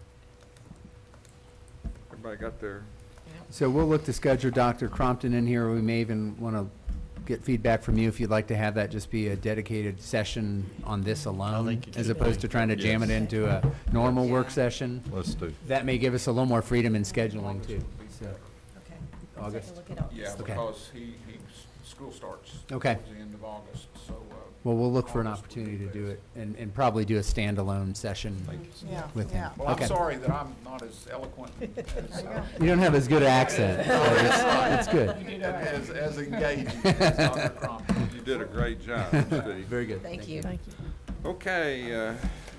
Everybody got their, So we'll look to schedule Doctor Crompton in here. We may even want to get feedback from you if you'd like to have that just be a dedicated session on this alone, think you as should. opposed to trying to jam it Yes. into a normal work Yeah. session. Let's do. That may give us a little more freedom in scheduling too. So, Okay. I'll take August. a look at August. Yeah, Okay. because he, he, school starts Okay. towards the end of August, so, uh, Well, we'll look for an August would be opportunity to do best. it and, and probably do a standalone session Yeah, with him. yeah. Well, I'm Okay. sorry that I'm not as eloquent as, uh, You don't have as good an accent, but it's, it's good. and as, as engaging as Doctor Crompton. you did a great job, Steve. Very good. Thank you. Thank you. Okay, uh,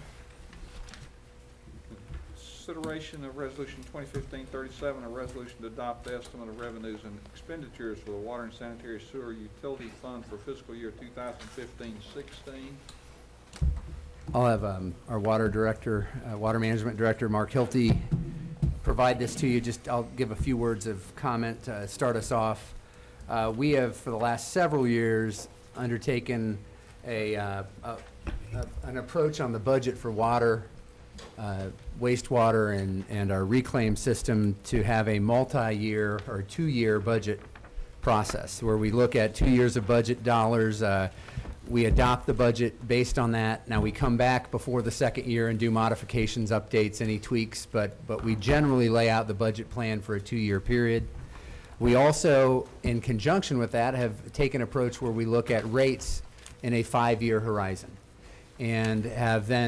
consideration of resolution twenty fifteen thirty-seven, a resolution to adopt the estimate of revenues and expenditures for the water and sanitary sewer utility fund for fiscal year two thousand fifteen sixteen. I'll have um, our water director, uh, water management director, Mark Hilty, provide this to you. Just, I'll give a few words of comment to start us off. Uh, We have, for the last several years, undertaken a, uh, a- a- an approach on the budget for water, uh, wastewater, and, and our reclaim system to have a multi-year or two-year budget process, where we look at two years of budget dollars. uh, We adopt the budget based on that. Now, we come back before the second year and do modifications, updates, any tweaks, but, but we generally lay out the budget plan for a two-year period. We also, in conjunction with that, have taken an approach where we look at rates in a five-year horizon and have then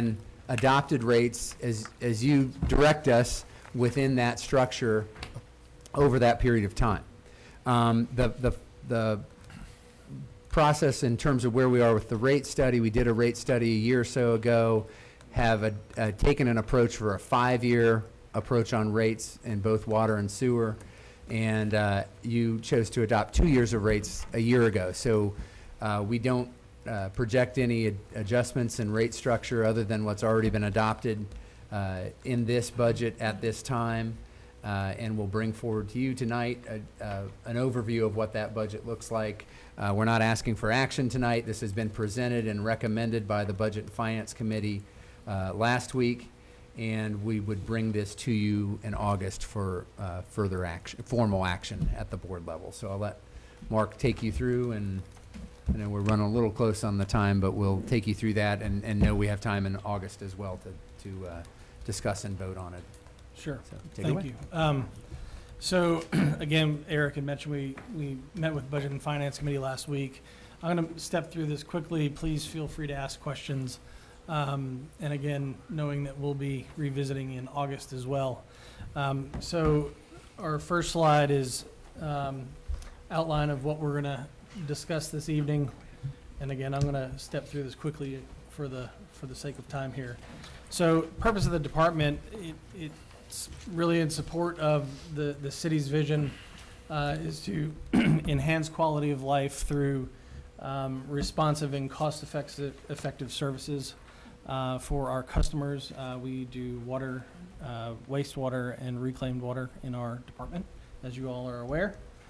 adopted rates as, as you direct us within that structure over that period of time. Um, the, the, the process in terms of where we are with the rate study, we did a rate study a year or so ago, have a, uh, taken an approach for a five-year approach on rates in both water and sewer, and uh, you chose to adopt two years of rates a year ago. So uh, we don't uh, project any ad adjustments in rate structure other than what's already been adopted uh, in this budget at this time, uh, and we'll bring forward to you tonight a, uh, an overview of what that budget looks like. Uh, we're not asking for action tonight. This has been presented and recommended by the Budget and Finance Committee uh, last week, and we would bring this to you in August for uh, further action, formal action at the board level. So I'll let Mark take you through, and I know we're running a little close on the time, but we'll take you through that, and, and know we have time in August as well to, to uh, discuss and vote on it. Sure. So, take it Thank away. you. Um, so again, Eric had mentioned we, we met with Budget and Finance Committee last week. I'm going to step through this quickly. Please feel free to ask questions. Um, and again, knowing that we'll be revisiting in August as well. Um, so our first slide is um, outline of what we're going to discuss this evening. And again, I'm going to step through this quickly for the for the sake of time here. So purpose of the department, it, it's really in support of the, the city's vision uh, is to enhance quality of life through um, responsive and cost-effective effective services uh, for our customers. Uh, we do water, uh, wastewater, and reclaimed water in our department, as you all are aware.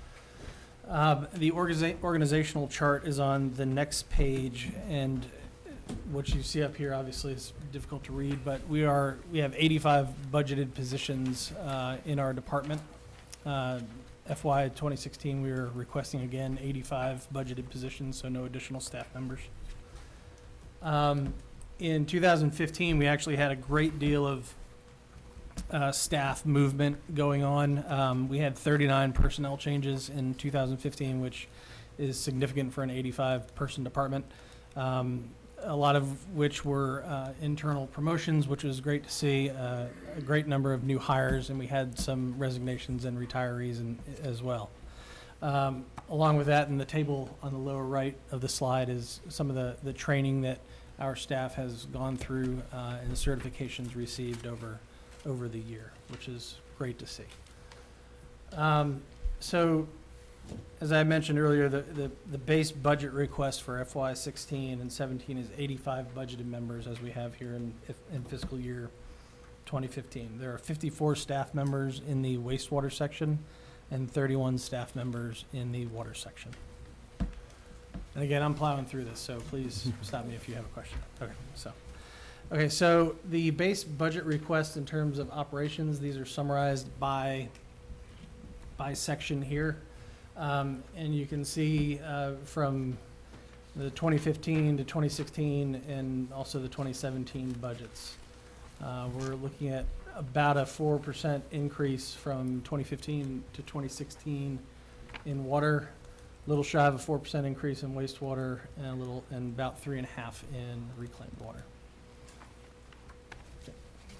Uh, the organiza organizational chart is on the next page, and what you see up here obviously is difficult to read, but we are we have eighty-five budgeted positions uh, in our department. Uh, F Y twenty sixteen, we are requesting again eighty-five budgeted positions, so no additional staff members. Um, in two thousand fifteen, we actually had a great deal of uh, staff movement going on. Um, we had thirty-nine personnel changes in two thousand fifteen, which is significant for an eighty-five person department. Um, a lot of which were uh, internal promotions, which was great to see, uh, a great number of new hires, and we had some resignations and retirees in, as well. Um, along with that, in the table on the lower right of the slide is some of the, the training that our staff has gone through uh, and the certifications received over, over the year, which is great to see. Um, so, as I mentioned earlier, the, the, the base budget request for F Y sixteen and seventeen is eighty-five budgeted members, as we have here in, in fiscal year twenty fifteen. There are fifty-four staff members in the wastewater section and thirty-one staff members in the water section. And again, I'm plowing through this, so please stop me if you have a question. Okay, so. Okay, so the base budget request in terms of operations, these are summarized by, by section here. Um, and you can see uh, from the twenty fifteen to twenty sixteen and also the twenty seventeen budgets. Uh, we're looking at about a four percent increase from twenty fifteen to twenty sixteen in water, a little shy of a four percent increase in wastewater, and a little, and about three and a half in reclaimed water. Okay.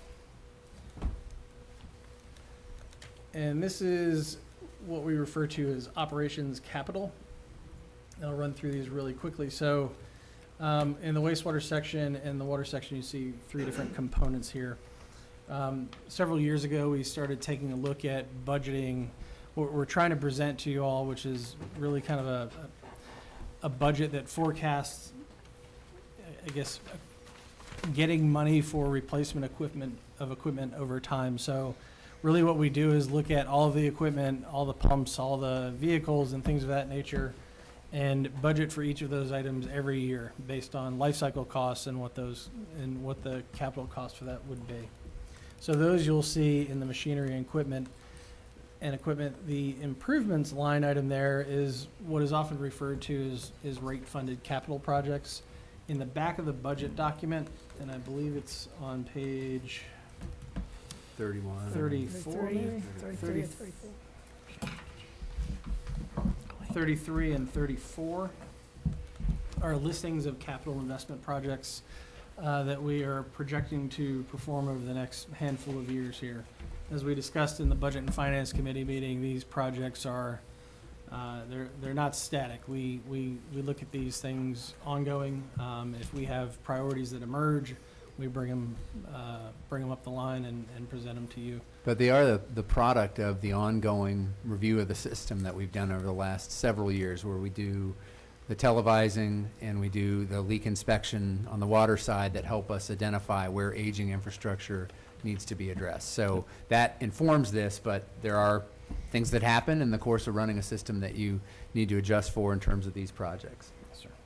And this is what we refer to as operations capital. I'll run through these really quickly. So um, in the wastewater section and the water section, you see three different components here. Um, several years ago, we started taking a look at budgeting. What we're trying to present to you all, which is really kind of a, a budget that forecasts, I guess, getting money for replacement equipment of equipment over time. So really what we do is look at all of the equipment, all the pumps, all the vehicles and things of that nature, and budget for each of those items every year based on life cycle costs and what those and what the capital cost for that would be. So those you'll see in the machinery and equipment and equipment. The improvements line item there is what is often referred to as, as rate funded capital projects. In the back of the budget document, and I believe it's on page thirty-one. thirty-four, maybe? thirty-three or thirty-four. thirty-three and thirty-four are listings of capital investment projects uh, that we are projecting to perform over the next handful of years here. As we discussed in the Budget and Finance Committee meeting, these projects are, uh, they're, they're not static. We, we, we look at these things ongoing. Um, If we have priorities that emerge, we bring them, uh, bring them up the line and, and present them to you. But they are the, the product of the ongoing review of the system that we've done over the last several years, where we do the televising and we do the leak inspection on the water side that help us identify where aging infrastructure needs to be addressed. So that informs this, but there are things that happen in the course of running a system that you need to adjust for in terms of these projects. Yes, sir.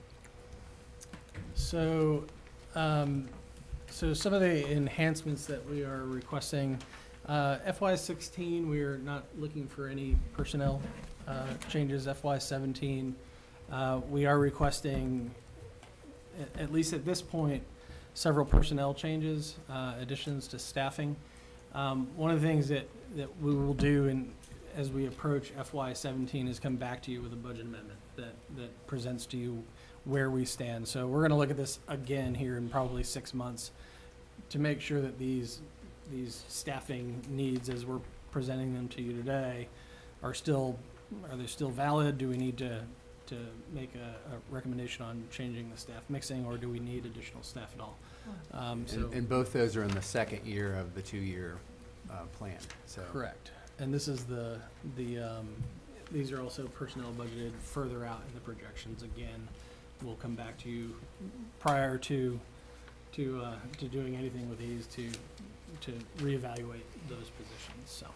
So, um, so some of the enhancements that we are requesting, uh, F Y sixteen, we are not looking for any personnel uh, changes. F Y seventeen, uh, we are requesting, at, at least at this point, several personnel changes, uh, additions to staffing. Um, one of the things that, that we will do in, as we approach F Y seventeen is come back to you with a budget amendment that, that presents to you where we stand. So we're gonna look at this again here in probably six months to make sure that these, these staffing needs as we're presenting them to you today are still, are they still valid? Do we need to, to make a, a recommendation on changing the staff mixing, or do we need additional staff at all? Um, so. And, and both those are in the second year of the two-year uh, plan, so. Correct. And this is the, the, um, these are also personnel budgeted further out in the projections. Again, we'll come back to you prior to, to, uh, to doing anything with these to, to reevaluate those positions, so.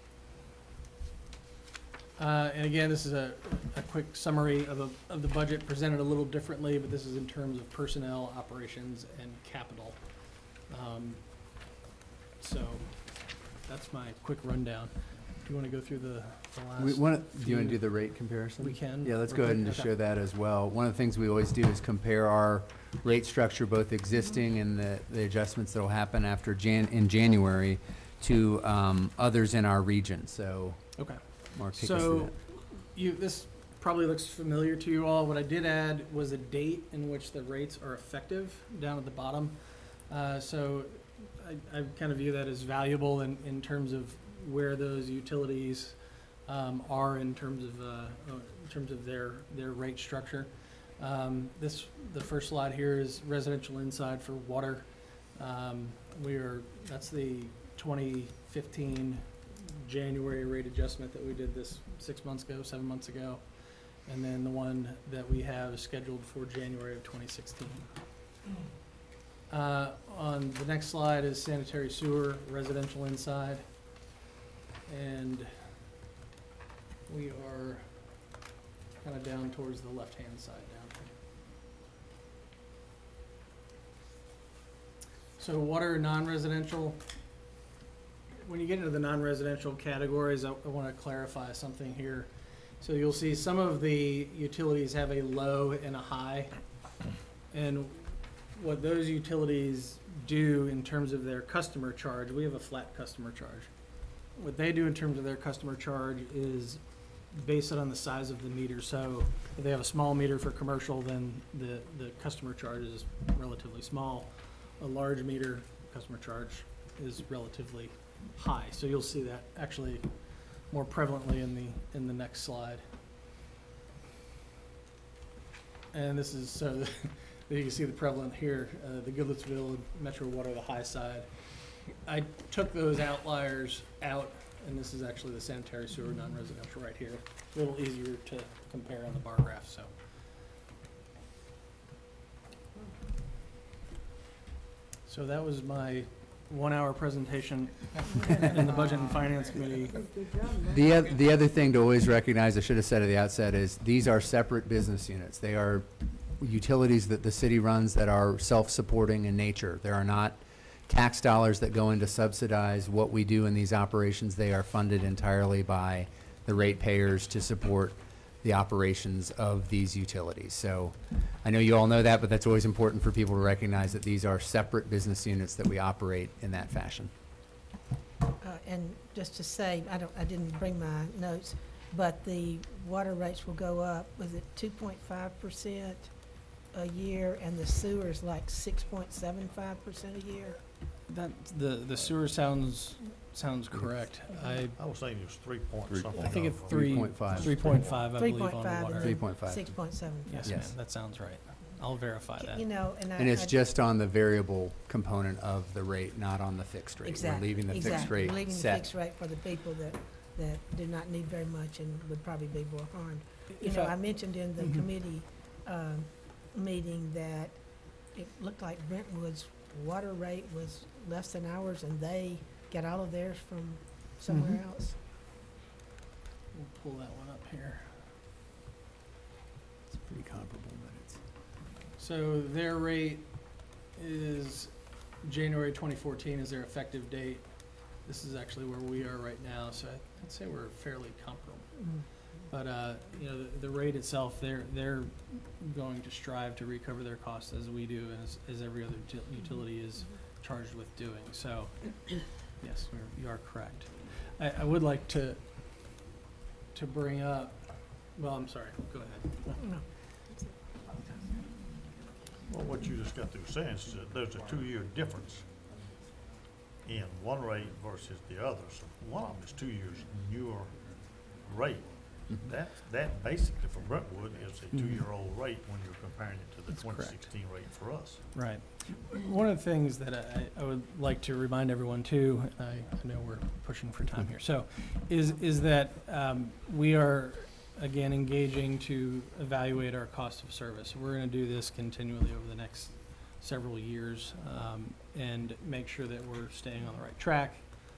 Uh, and again, this is a, a quick summary of the, of the budget, presented a little differently, but this is in terms of personnel, operations, and capital. Um, so that's my quick rundown. Do you want to go through the, the last? We wanna, do you want to few? do the rate comparison? We can. Yeah, let's Real go ahead quick? and just Okay. show that as well. One of the things we always do is compare our rate structure, both existing and the, the adjustments that will happen after Jan, in January, to um, others in our region. So, Okay. Mark, take us through So, that. you, this probably looks familiar to you all. What I did add was a date in which the rates are effective down at the bottom. Uh, so I, I kind of view that as valuable in, in terms of where those utilities um, are in terms of, uh, uh, in terms of their, their rate structure. Um, this, the first slide here is residential inside for water. Um, we are, that's the twenty fifteen January rate adjustment that we did this six months ago, seven months ago. And then the one that we have scheduled for January of twenty sixteen. Uh, on the next slide is sanitary sewer, residential inside. And we are kind of down towards the left-hand side down here. So water, non-residential. When you get into the non-residential categories, I, I want to clarify something here. So you'll see some of the utilities have a low and a high. And what those utilities do in terms of their customer charge, we have a flat customer charge. What they do in terms of their customer charge is based on the size of the meter. So if they have a small meter for commercial, then the, the customer charge is relatively small. A large meter, customer charge is relatively high. So you'll see that actually more prevalently in the, in the next slide. And this is, so you can see the prevalent here, uh, the Goodlettsville, Metro Water, the high side. I took those outliers out, and this is actually the sanitary sewer non-residential right here. A little easier to compare on the bar graph, so. So that was my one-hour presentation in the Budget and Finance Committee. The, oth- the other thing to always recognize, I should have said at the outset, is these are separate business units. They are utilities that the city runs that are self-supporting in nature. There are not tax dollars that go in to subsidize what we do in these operations. They are funded entirely by the ratepayers to support the operations of these utilities. So I know you all know that, but that's always important for people to recognize that these are separate business units that we operate in that fashion. Uh, and just to say, I don't, I didn't bring my notes, but the water rates will go up, was it two point five percent a year, and the sewer's like six point seven five percent a year? That, the, the sewer sounds, sounds correct. I, I was saying it was three point Three- something. I think it's of- three, three point five. three point five, I Three believe, on point the five water. and Three then point five. six point seven five. Yes, ma'am, Yes. that sounds right. I'll verify that. You know, and I. And it's I- just on the variable component of the rate, not on the fixed rate. Exactly. We're leaving the fixed exactly. rate We're leaving the set. fixed rate for the people that, that do not need very much and would probably be more harmed. You If know, I- I mentioned in the Mhm. committee, um, meeting that it looked like Brentwood's water rate was less than ours, and they got all of theirs from somewhere Mhm. else. We'll pull that one up here. It's pretty comparable, but it's. So their rate is January twenty fourteen is their effective date. This is actually where we are right now, so I- I'd say we're fairly comparable. Mm. But, uh, you know, the, the rate itself, they're, they're going to strive to recover their costs as we do, as, as every other util- utility is charged with doing. So, yes, you're, you are correct. I, I would like to, to bring up, well, I'm sorry, go ahead. No. Well, what you just got through saying is that there's a two-year difference in one rate versus the other. So one of them is two years newer rate. Mhm. That, that basically for Brentwood is a Mhm. two-year-old rate when you're comparing it to the That's twenty correct. sixteen rate for us. Right. One of the things that I, I would like to remind everyone too, I, I know we're pushing for time here, so, is, is that, um, we are, again, engaging to evaluate our cost of service. We're gonna do this continually over the next several years, um, and make sure that we're staying on the right track.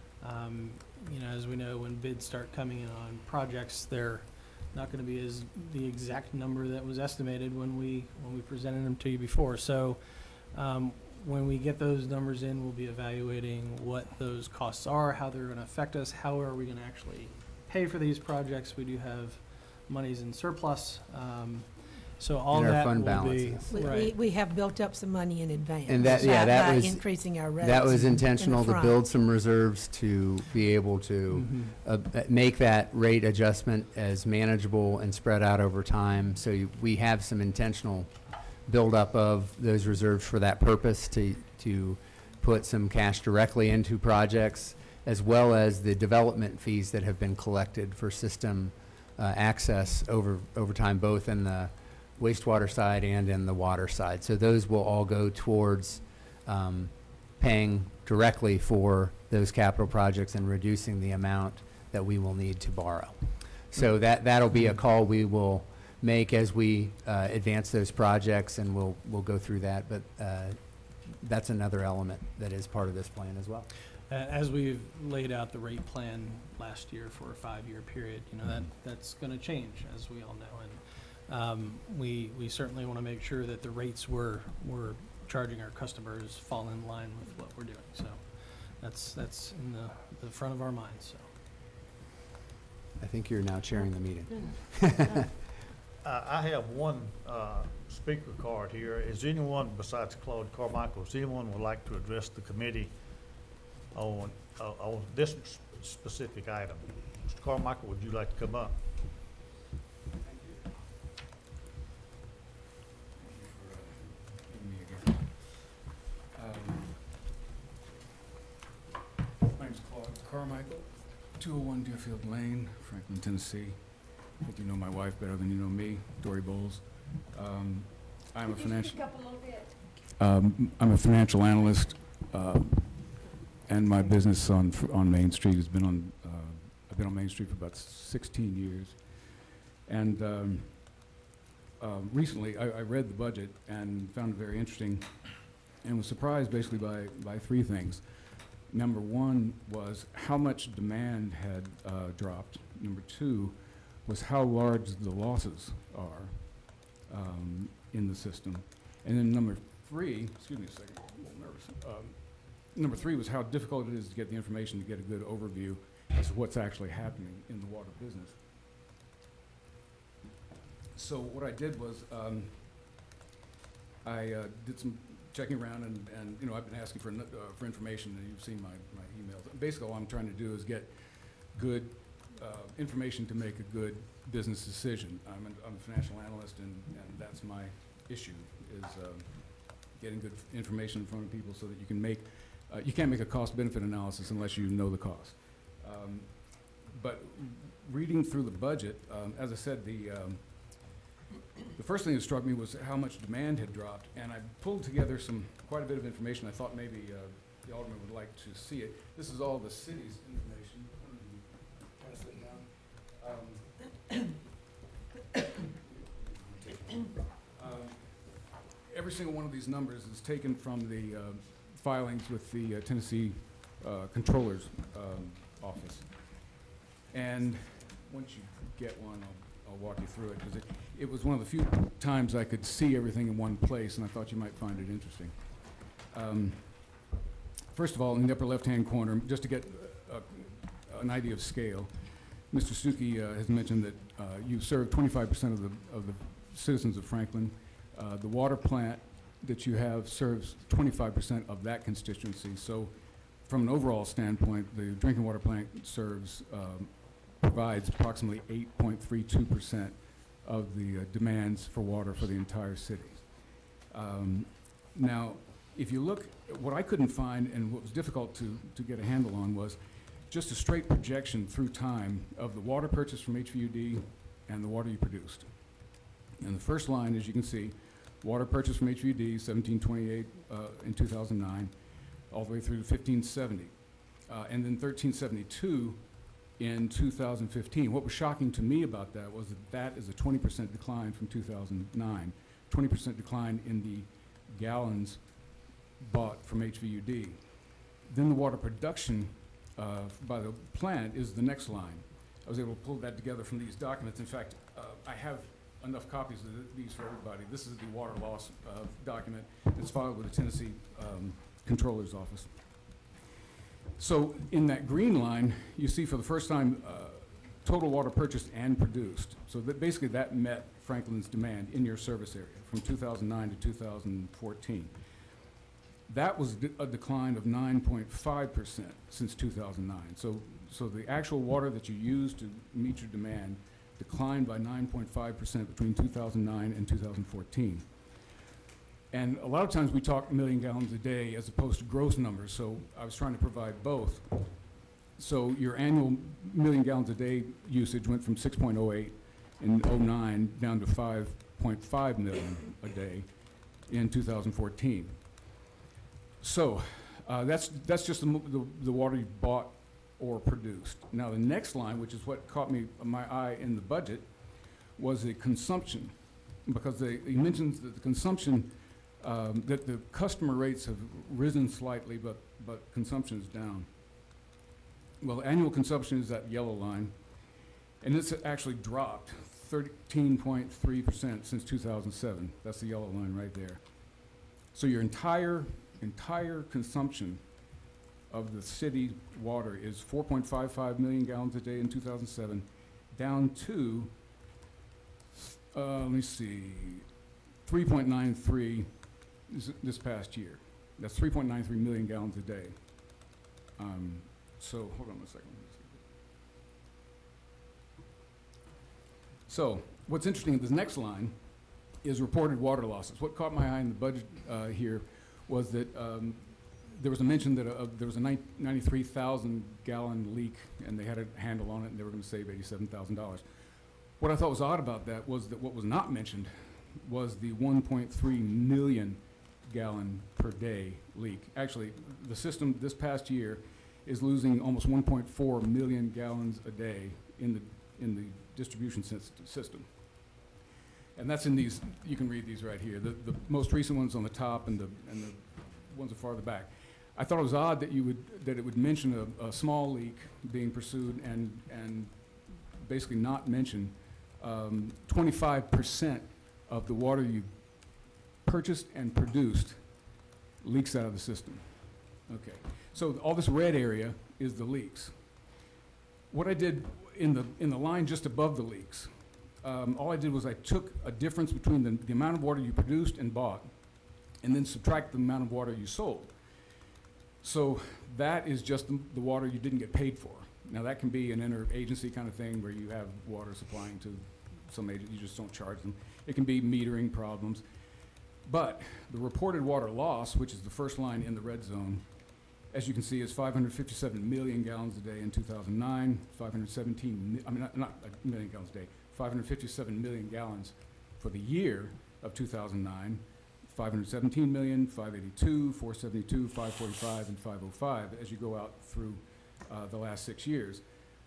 Um, you know, as we know, when bids start coming in on projects, they're not gonna be as, the exact number that was estimated when we, when we presented them to you before. So, um, when we get those numbers in, we'll be evaluating what those costs are, how they're gonna affect us, how are we gonna actually pay for these projects. We do have monies in surplus, um, so all And our that fund will be, balances. We, we, right. we have built up some money in advance. And that- yeah, by- that by was- increasing our rates. That was in the intentional to front. build some reserves to be able to Mhm. uh, uh, make that rate adjustment as manageable and spread out over time. So you- we have some intentional buildup of those reserves for that purpose, to, to put some cash directly into projects, as well as the development fees that have been collected for system uh, access over, over time, both in the wastewater side and in the water side. So those will all go towards um, paying directly for those capital projects and reducing the amount that we will need to borrow. So that, that'll be a call we will make as we uh, advance those projects, and we'll, we'll go through that. But uh, that's another element that is part of this plan as well. Uh, As we've laid out the rate plan last year for a five-year period, you know, that, that's gonna change, as we all know. And um, we, we certainly wanna make sure that the rates we're, we're charging our customers fall in line with what we're doing. So that's, that's in the, the front of our minds, so. I think you're now chairing the meeting. Uh, I have one, uh, speaker card here. Is anyone besides Claude Carmichael, is anyone would like to address the committee on, uh, on this s- specific item? Mister Carmichael, would you like to come up? My name's Claude Carmichael, two oh one Deerfield Lane, Franklin, Tennessee. I think you know my wife better than you know me, Dory Bowles. Um, I'm a Could you financial, speak up a little bit? um, I'm a financial analyst, uh, and my business on, f- on Main Street has been on, uh, I've been on Main Street for about sixteen years. And um, um, recently, I, I read the budget and found it very interesting, and was surprised basically by, by three things. Number one was how much demand had uh, dropped. Number two was how large the losses are um, in the system. And then number three, excuse me a second, I'm a little nervous. Um, number three was how difficult it is to get the information to get a good overview as to what's actually happening in the water business. So what I did was um, I uh, did some checking around, and, and you know, I've been asking for, uh, for information, and you've seen my, my emails. Basically, all I'm trying to do is get good uh, information to make a good business decision. I'm, an, I'm a financial analyst, and, and that's my issue, is uh, getting good f- information in front of people so that you can make, uh, you can't make a cost-benefit analysis unless you know the cost. Um, But reading through the budget, um, as I said, the, um, the first thing that struck me was how much demand had dropped, and I pulled together some, quite a bit of information. I thought maybe uh, the alderman would like to see it. This is all the city's information. Pass it down. Um, um, Every single one of these numbers is taken from the uh, filings with the uh, Tennessee uh, Controller's um, Office. And once you get one, I'll, I'll walk you through it, because it, it was one of the few times I could see everything in one place, and I thought you might find it interesting. Um, first of all, in the upper left-hand corner, just to get uh, an idea of scale, Mister Stuckey uh, has mentioned that uh, you serve twenty-five percent of the, of the citizens of Franklin. Uh, the water plant that you have serves twenty-five percent of that constituency. So from an overall standpoint, the drinking water plant serves, um, provides approximately eight point three two percent of the uh, demands for water for the entire city. Um, now, if you look, what I couldn't find and what was difficult to, to get a handle on was just a straight projection through time of the water purchased from H V U D and the water you produced. And the first line, as you can see, water purchased from H V U D, seventeen twenty-eight uh, in two thousand nine, all the way through to fifteen seventy. Uh, and then thirteen seventy-two in two thousand fifteen. What was shocking to me about that was that that is a twenty percent decline from two thousand nine, twenty percent decline in the gallons bought from H V U D. Then the water production uh, by the plant is the next line. I was able to pull that together from these documents. In fact, uh, I have enough copies of th these for everybody. This is the water loss uh, document that's filed with the Tennessee um, Controller's Office. So in that green line, you see for the first time uh, total water purchased and produced. So that basically that met Franklin's demand in your service area from two thousand nine to two thousand fourteen. That was de a decline of nine point five percent since two thousand nine. So, so the actual water that you use to meet your demand declined by nine point five percent between two thousand nine and two thousand fourteen. And a lot of times we talk million gallons a day as opposed to gross numbers, so I was trying to provide both. So your annual million gallons a day usage went from six point oh eight in oh nine down to five point five million a day in two thousand fourteen. So uh, that's, that's just the, the, the water you bought or produced. Now the next line, which is what caught me my eye in the budget, was the consumption, because they, he mentions that the consumption, um, that the customer rates have risen slightly, but, but consumption is down. Well, annual consumption is that yellow line, and it's actually dropped thirteen point three percent since two thousand seven. That's the yellow line right there. So your entire, entire consumption of the city water is four point five five million gallons a day in two thousand seven, down to, uh, let me see, three point nine three this, this past year. That's three point nine three million gallons a day. Um, so, hold on a second. So, what's interesting in this next line is reported water losses. What caught my eye in the budget uh, here was that um, there was a mention that uh, there was a ninety-three thousand gallon leak, and they had a handle on it, and they were going to save eighty-seven thousand dollars. What I thought was odd about that was that what was not mentioned was the one point three million gallon per day leak. Actually, the system this past year is losing almost one point four million gallons a day in the in the distribution system. And that's in these, you can read these right here. The, the most recent ones on the top and the, and the ones farther back. I thought it was odd that you would, that it would mention a, a small leak being pursued and, and basically not mention um, twenty-five percent of the water you purchased and produced leaks out of the system. Okay, so all this red area is the leaks. What I did in the, in the line just above the leaks, um, all I did was I took a difference between the, the amount of water you produced and bought, and then subtract the amount of water you sold. So that is just the, the water you didn't get paid for. Now that can be an interagency kind of thing where you have water supplying to some agent, you just don't charge them. It can be metering problems. But the reported water loss, which is the first line in the red zone, as you can see, is five hundred fifty-seven million gallons a day in two thousand nine, five hundred seventeen, mi- I mean, not, not a million gallons a day, five hundred fifty-seven million gallons for the year of two thousand nine, five hundred seventeen million, five eighty-two, four seventy-two, five forty-five, and five oh five as you go out through uh, the last six years.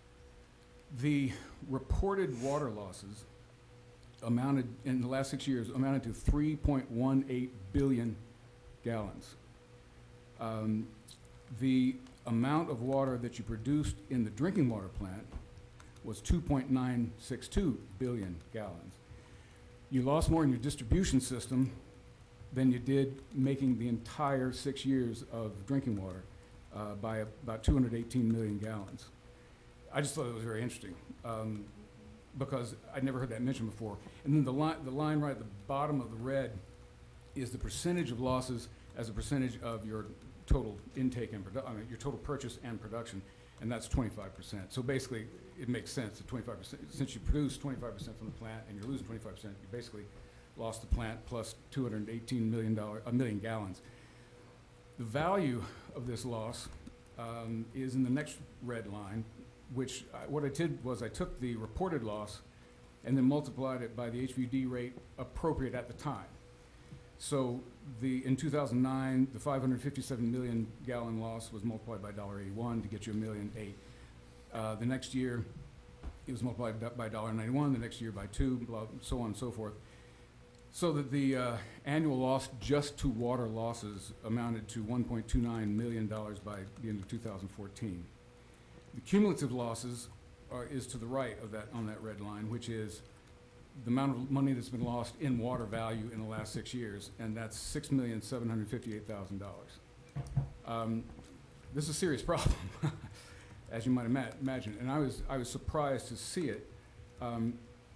The reported water losses amounted, in the last six years, amounted to three point one eight billion gallons. Um, the amount of water that you produced in the drinking water plant was two point nine six two billion gallons. You lost more in your distribution system than you did making the entire six years of drinking water uh, by about two hundred eighteen million gallons. I just thought it was very interesting um, because I'd never heard that mentioned before. And then the line, the line right at the bottom of the red is the percentage of losses as a percentage of your total intake and produ- I mean, your total purchase and production, and that's twenty-five percent. So basically, it makes sense that twenty-five percent, since you produce twenty-five percent from the plant and you're losing twenty-five percent, you basically lost the plant plus two hundred eighteen million dollars, a million gallons. The value of this loss um, is in the next red line, which I, what I did was I took the reported loss and then multiplied it by the H V U D rate appropriate at the time. So the, in two thousand nine, the five hundred fifty-seven million gallon loss was multiplied by one dollar eighty-one to get you a million eight. Uh, the next year, it was multiplied by one dollar ninety-one, the next year by two, blah, so on and so forth. So that the uh, annual loss just to water losses amounted to one point two nine million dollars by the end of two thousand fourteen. The cumulative losses are, is to the right of that, on that red line, which is the amount of money that's been lost in water value in the last six years, and that's six million seven hundred fifty-eight thousand dollars. Um, this is a serious problem, as you might ima imagine, and I was, I was surprised to see it. Um,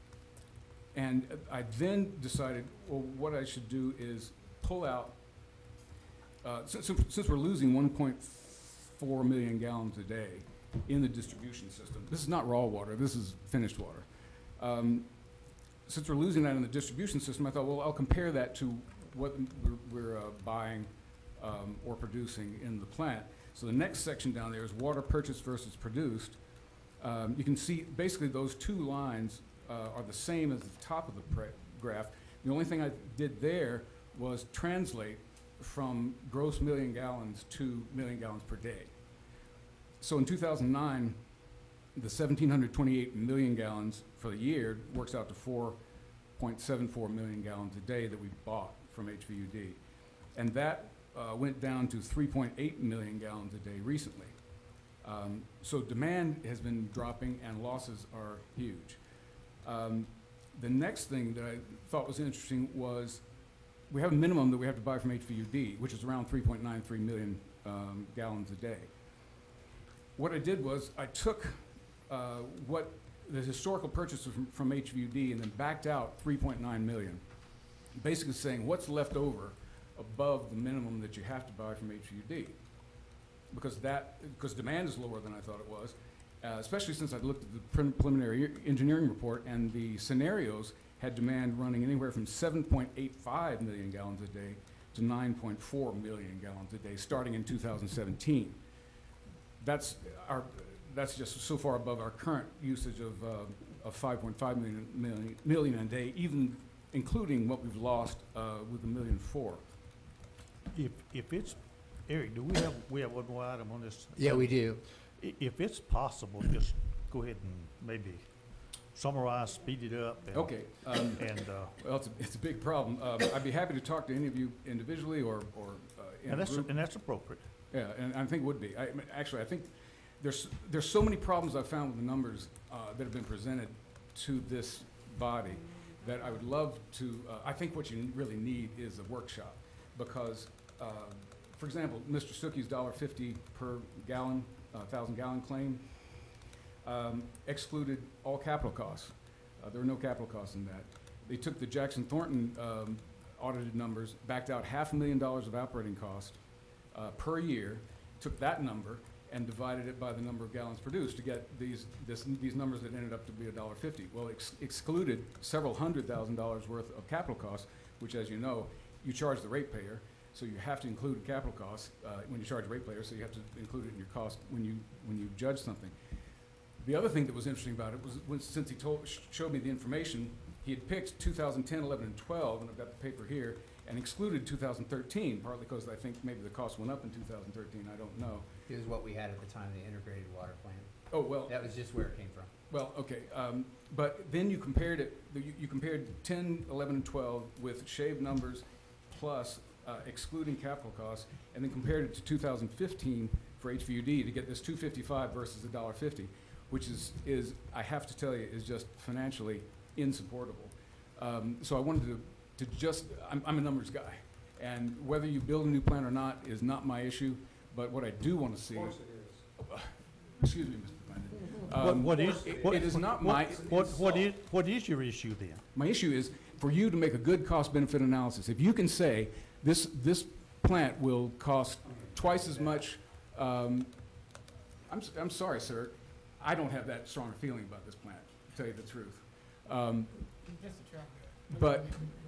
and I then decided, well, what I should do is pull out, uh, since, since we're losing one point four million gallons a day in the distribution system, this is not raw water, this is finished water. Um, Since we're losing that in the distribution system, I thought, well, I'll compare that to what we're, we're uh, buying um, or producing in the plant. So the next section down there is water purchased versus produced. Um, you can see basically those two lines uh, are the same as the top of the graph. The only thing I did there was translate from gross million gallons to million gallons per day. So in two thousand nine, the one thousand seven hundred twenty-eight million gallons for the year works out to four point seven four million gallons a day that we bought from H V U D. And that uh, went down to three point eight million gallons a day recently. Um, so demand has been dropping and losses are huge. Um, the next thing that I thought was interesting was we have a minimum that we have to buy from H V U D, which is around three point nine three million um, gallons a day. What I did was I took uh, what the historical purchases from, from H V U D and then backed out three point nine million, basically saying what's left over above the minimum that you have to buy from H V U D, because that because demand is lower than I thought it was, uh, especially since I looked at the pre preliminary engineering report and the scenarios had demand running anywhere from seven point eight five million gallons a day to nine point four million gallons a day starting in two thousand seventeen. That's our That's just so far above our current usage of, uh, of five point five million, million, million a day, even including what we've lost uh, with the million four. If, if it's, Eric, do we have, we have one more item on this? Yeah, we do. I- If it's possible, just go ahead and maybe summarize, speed it up. and- Okay. Um, And, uh, well, it's a, it's a big problem. Um, I'd be happy to talk to any of you individually or, or uh, in and a that's, group. and that's appropriate. Yeah, and I think would be. I, I mean, actually, I think there's, there's so many problems I've found with the numbers uh, that have been presented to this body that I would love to, uh, I think what you really need is a workshop, because, uh, for example, Mister Stuckey's one dollar fifty per gallon, uh, thousand gallon claim um, excluded all capital costs. Uh, there were no capital costs in that. They took the Jackson Thornton um, audited numbers, backed out half a million dollars of operating cost uh, per year, took that number and divided it by the number of gallons produced to get these, this, these numbers that ended up to be one dollar fifty. Well, ex excluded several hundred thousand dollars worth of capital costs, which, as you know, you charge the ratepayer, so you have to include capital costs uh, when you charge a ratepayer, so you have to include it in your cost when you, when you judge something. The other thing that was interesting about it was when, since he told, sh- showed me the information, he had picked two thousand ten, eleven, and twelve, and I've got the paper here, and excluded two thousand thirteen, partly because I think maybe the cost went up in two thousand thirteen, I don't know. It was what we had at the time, the integrated water plant. Oh, well. That was just where it came from. Well, okay, um, but then you compared it, you, you compared ten, eleven, and twelve with shaved numbers plus uh, excluding capital costs, and then compared it to two thousand fifteen for H V U D to get this two fifty-five versus a dollar fifty, which is, is, I have to tell you, is just financially insupportable. Um, so I wanted to, to just, I'm, I'm a numbers guy, and whether you build a new plant or not is not my issue, but what I do want to see. Of course it is. Excuse me, Mister What, Um, what is, it- what, it is not what- my. What, what is, what is your issue then? My issue is for you to make a good cost-benefit analysis. If you can say this, this plant will cost twice as much, um, I'm, s- I'm sorry, sir, I don't have that strong a feeling about this plant, to tell you the truth. Um, but,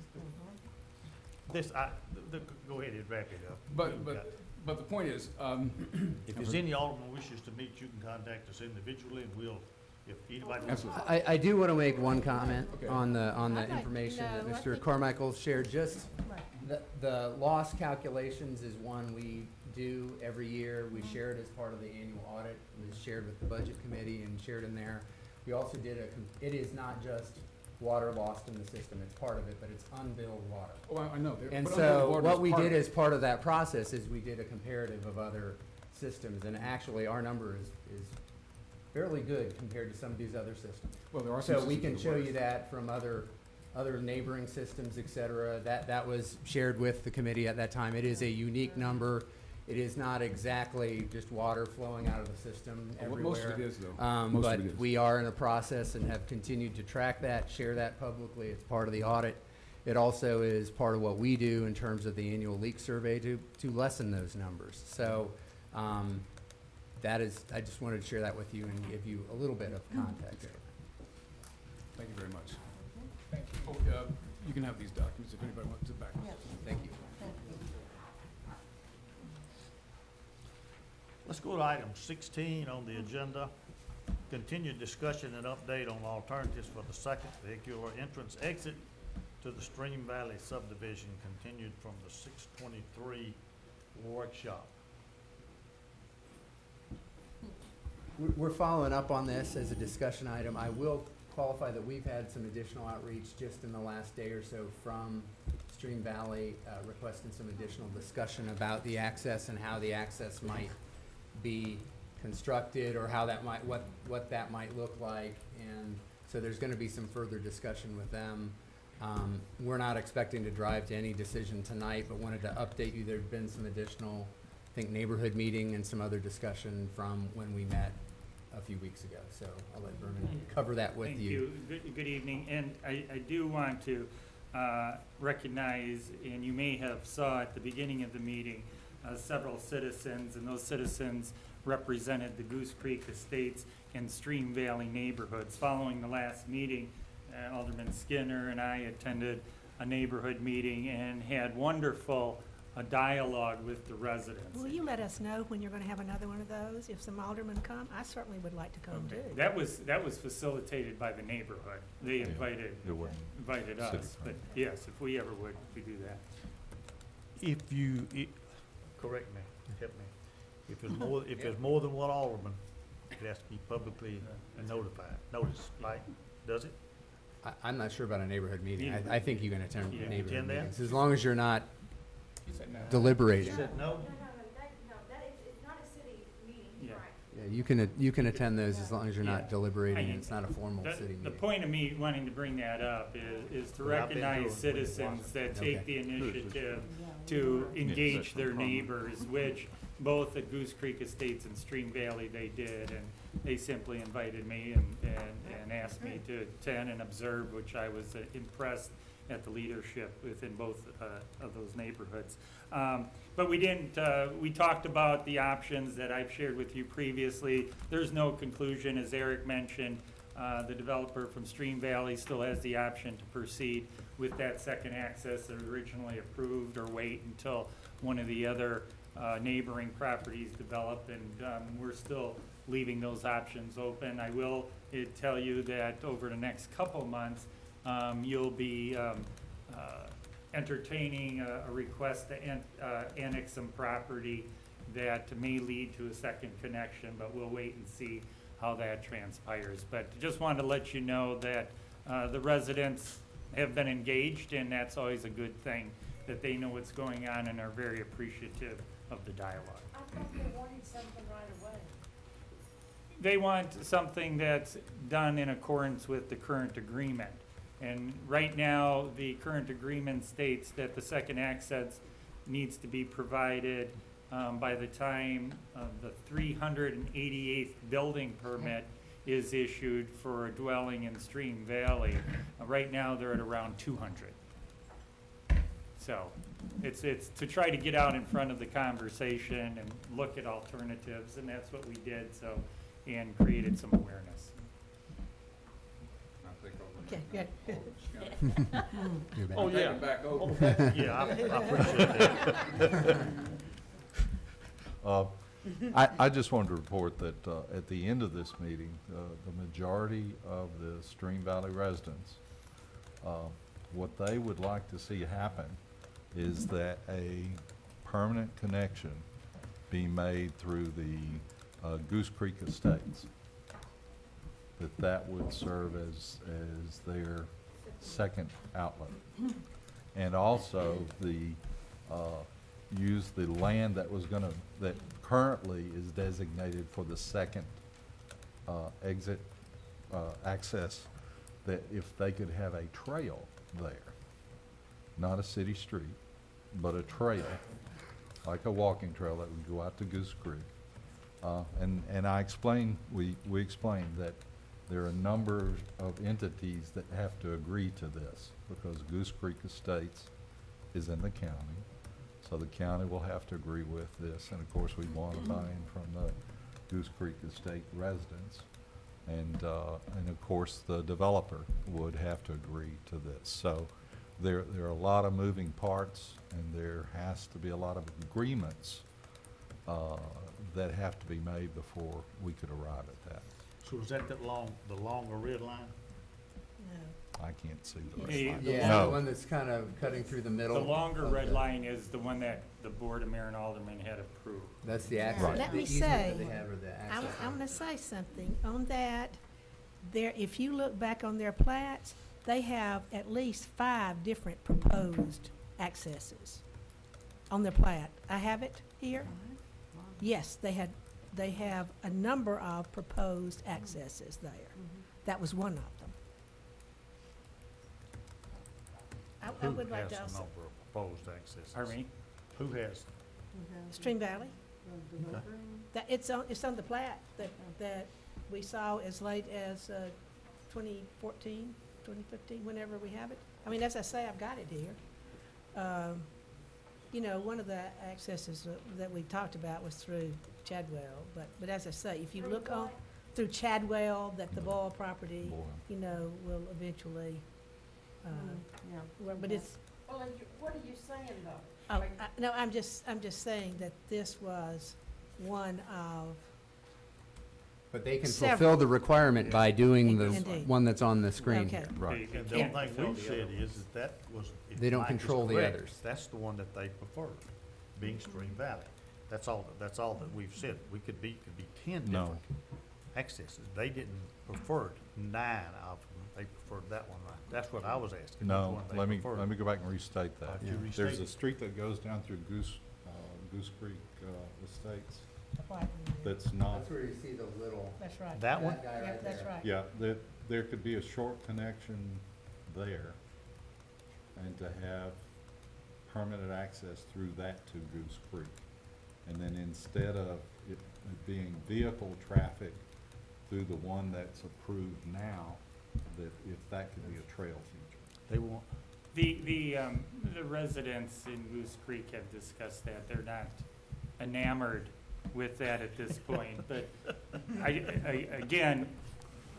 This, I, the, go ahead and wrap it up. but, We've but, got- but the point is, um, If there's any alderman wishes to meet, you can contact us individually, and we'll, if anybody wants to. I, I do want to make one comment Okay. on the, on the I'd like to information that know, I Mister think- Carmichael shared. Just, the, the loss calculations is one we do every year. We share it as part of the annual audit. It was shared with the budget committee and shared in there. We also did a, com- it is not just water lost in the system, it's part of it, but it's unbilled water. oh, I- I know. there- And but so unbilled water is what we part did of it. as part of that process is we did a comparative of other systems, and actually our number is, is fairly good compared to some of these other systems. Well, there are some So we systems can that show work. you that from other, other neighboring systems, et cetera. That, that was shared with the committee at that time. It is a unique number. It is not exactly just water flowing out of the system Well, everywhere. most of it is, though. Um, Most but of it is. we are in a process and have continued to track that, share that publicly. It's part of the audit. It also is part of what we do in terms of the annual leak survey to, to lessen those numbers. So, um, that is, I just wanted to share that with you and give you a little bit of context. Thank you very much. Thank you. Oh, uh, you can have these documents if anybody wants to back them. Thank you. Let's go to item sixteen on the agenda. Continued discussion and update on alternatives for the second vehicular entrance exit to the Stream Valley subdivision, continued from the six twenty-three workshop. We're- We're following up on this as a discussion item. I will qualify that we've had some additional outreach just in the last day or so from Stream Valley, uh, requesting some additional discussion about the access and how the access might be constructed, or how that might, what, what that might look like. And so there's gonna be some further discussion with them. Um, we're not expecting to drive to any decision tonight, but wanted to update you. There've been some additional, I think, neighborhood meeting and some other discussion from when we met a few weeks ago. So I'll let Vernon cover that with Thank you. you. Good, good evening. And I, I do want to uh, recognize, and you may have saw at the beginning of the meeting, uh, several citizens, and those citizens represented the Goose Creek Estates and Stream Valley neighborhoods. Following the last meeting, uh, Alderman Skinner and I attended a neighborhood meeting and had wonderful uh, dialogue with the residents. Will you let us know when you're gonna have another one of those? If some aldermen come, I certainly would like to come too. Okay. That was, that was facilitated by the neighborhood. They invited, It wasn't invited city. us, but yes, if we ever would, we do that. If you, i- correct me, help me. If there's more, if there's more than one alderman, it has to be publicly notified, noticed, right? Does it? I, I'm not sure about a neighborhood meeting. I, I think you can attend Yeah. neighborhood Attend that? meetings, as long as you're not You said no. deliberating. Said no? No, no, no, that, no, that is, it's not a city meeting, Yeah. right? Yeah, you can, you can attend those as long as you're Yeah. not deliberating I- and it's not a formal The- city The meeting. point of me wanting to bring that up is, is to Well, I've been recognize doing it with citizens that Okay. take the initiative to engage their neighbors, which both at Goose Creek Estates and Stream Valley they did, and they simply invited me and, and, and asked me to attend and observe, which I was uh, impressed at the leadership within both uh, of those neighborhoods. Um, but we didn't, uh, we talked about the options that I've shared with you previously. There's no conclusion, as Eric mentioned. uh, the developer from Stream Valley still has the option to proceed with that second access that was originally approved, or wait until one of the other uh, neighboring properties develop, and um, we're still leaving those options open. I will uh, tell you that over the next couple months, um, you'll be um, uh, entertaining a, a request to an, uh, annex some property that may lead to a second connection, but we'll wait and see how that transpires. But just wanted to let you know that uh, the residents have been engaged, and that's always a good thing, that they know what's going on and are very appreciative of the dialogue. I thought they wanted something right away. They want something that's done in accordance with the current agreement. And right now, the current agreement states that the second access needs to be provided um, by the time uh, the three hundred eighty-eighth building permit is issued for a dwelling in Stream Valley. Uh, right now, they're at around two hundred. So it's, it's to try to get out in front of the conversation and look at alternatives, and that's what we did, so, and created some awareness. Okay, good. You're back. Oh, yeah. Back over. Okay. Yeah, I, I appreciate that. Uh, I, I just wanted to report that uh, at the end of this meeting, uh, the majority of the Stream Valley residents, uh, what they would like to see happen is that a permanent connection be made through the uh, Goose Creek Estates. That that would serve as, as their second outlet. And also the, uh, use the land that was gonna, that currently is designated for the second, uh, exit, uh, access, that if they could have a trail there, not a city street, but a trail, like a walking trail that would go out to Goose Creek. Uh, and, and I explained, we, we explained that there are a number of entities that have to agree to this, because Goose Creek Estates is in the county. So the county will have to agree with this, and of course we want a buy-in from the Goose Creek Estate residents. And, uh, and of course the developer would have to agree to this. So there, there are a lot of moving parts, and there has to be a lot of agreements uh, that have to be made before we could arrive at that. So is that that long, the longer red line? No. I can't see the red Hey, line. Yeah, No. the one that's kind of cutting through the middle. The longer of red the- line is the one that the Board of Mayor and Aldermen had approved. That's the Now, access, let the me easement say, that they have, or the I, access. I want to say something on that. There, if you look back on their plats, they have at least five different proposed accesses on their plat. I have it here. Yes, they had, they have a number of proposed accesses there. That was one of them. I, I would like to Who has the also, number of proposed accesses? Pardon me? Who has? Stream Valley, that, it's on, it's on the plat that, that we saw as late as, uh, twenty fourteen, twenty fifteen, whenever we have it. I mean, as I say, I've got it here. Um, you know, one of the accesses uh, that we talked about was through Chadwell, but, but as I say, if you Through look on, what? through Chadwell, that the Boyle property, Boyle. you know, will eventually, uh, Yeah. well, but it's, Well, are you, what are you saying though? oh, I, no, I'm just, I'm just saying that this was one of, But they can Several. fulfill the requirement by doing the Indeed. one that's on the screen Okay. here. Right. And the Yeah. only thing we said is that that was. if They don't Mike is control the correct, others. That's the one that they preferred, being Stream Valley. That's all, that's all that we've said. We could be, could be ten No. different accesses. They didn't prefer nine of them. They preferred that one, right? That's what I was asking. which No, one they let me, preferred. let me go back and restate that. If you There's restate a it. street that goes down through Goose, uh, Goose Creek, uh, Estates Right. that's not, That's where you see the little. That's right. That one? guy Yeah, right that's there. right. yeah, that, there could be a short connection there, and to have permanent access through that to Goose Creek. And then instead of it being vehicle traffic through the one that's approved now, that if that could be a trail feature. They want, The, the, um, the residents in Goose Creek have discussed that. They're not enamored with that at this point, but I, I, again,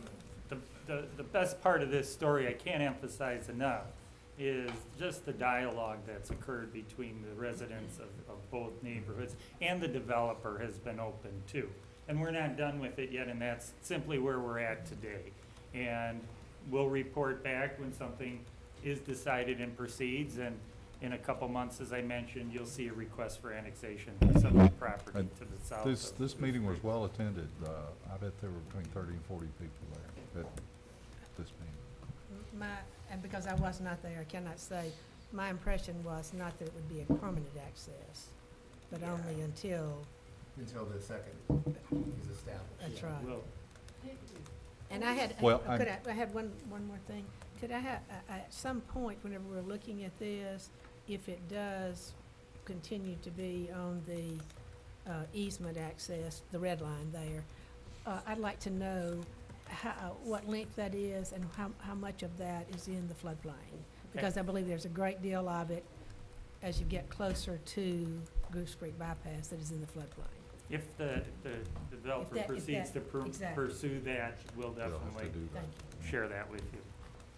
the, the, the best part of this story, I can't emphasize enough, is just the dialogue that's occurred between the residents of, of both neighborhoods, and the developer has been open too. And we're not done with it yet, and that's simply where we're at today. And we'll report back when something is decided and proceeds, and in a couple months, as I mentioned, you'll see a request for annexation of some of the property And to the south. This, of- this meeting was well attended. Uh, I bet there were between thirty and forty people there at this meeting. My, and because I was not there, I cannot say, my impression was not that it would be a permanent access, but only until, Until the second is established. that's Yeah, right. we'll- And I had, Well, could I'm- I, I had one, one more thing. Could I have, uh, at some point, whenever we're looking at this, if it does continue to be on the uh, easement access, the red line there, uh, I'd like to know how, what length that is and how, how much of that is in the floodplain. Because I believe there's a great deal of it as you get closer to Goose Creek bypass that is in the floodplain. If the, the developer that- if proceeds to that- per- exactly. pursue that, we'll They'll have to definitely do that. Thank you. share that with you.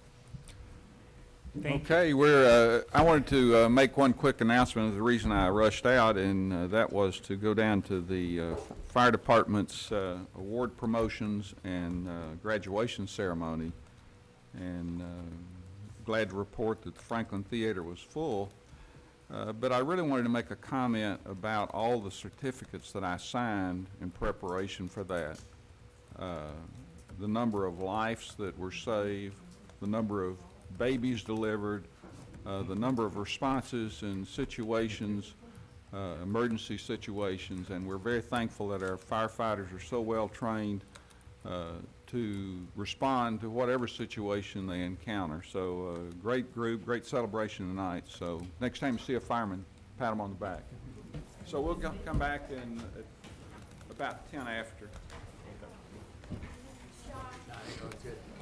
Thank you. Okay, we're, uh, I wanted to uh, make one quick announcement of the reason I rushed out, and uh, that was to go down to the uh, fire department's uh, award promotions and uh, graduation ceremony. And uh, glad to report that the Franklin Theater was full. Uh, But I really wanted to make a comment about all the certificates that I signed in preparation for that. Uh, The number of lives that were saved, the number of babies delivered, uh, the number of responses in situations, uh, emergency situations, and we're very thankful that our firefighters are so well trained uh, to respond to whatever situation they encounter. So, uh, great group, great celebration tonight. So, next time you see a fireman, pat him on the back. So we'll go, come back in at about ten after. No, it's good.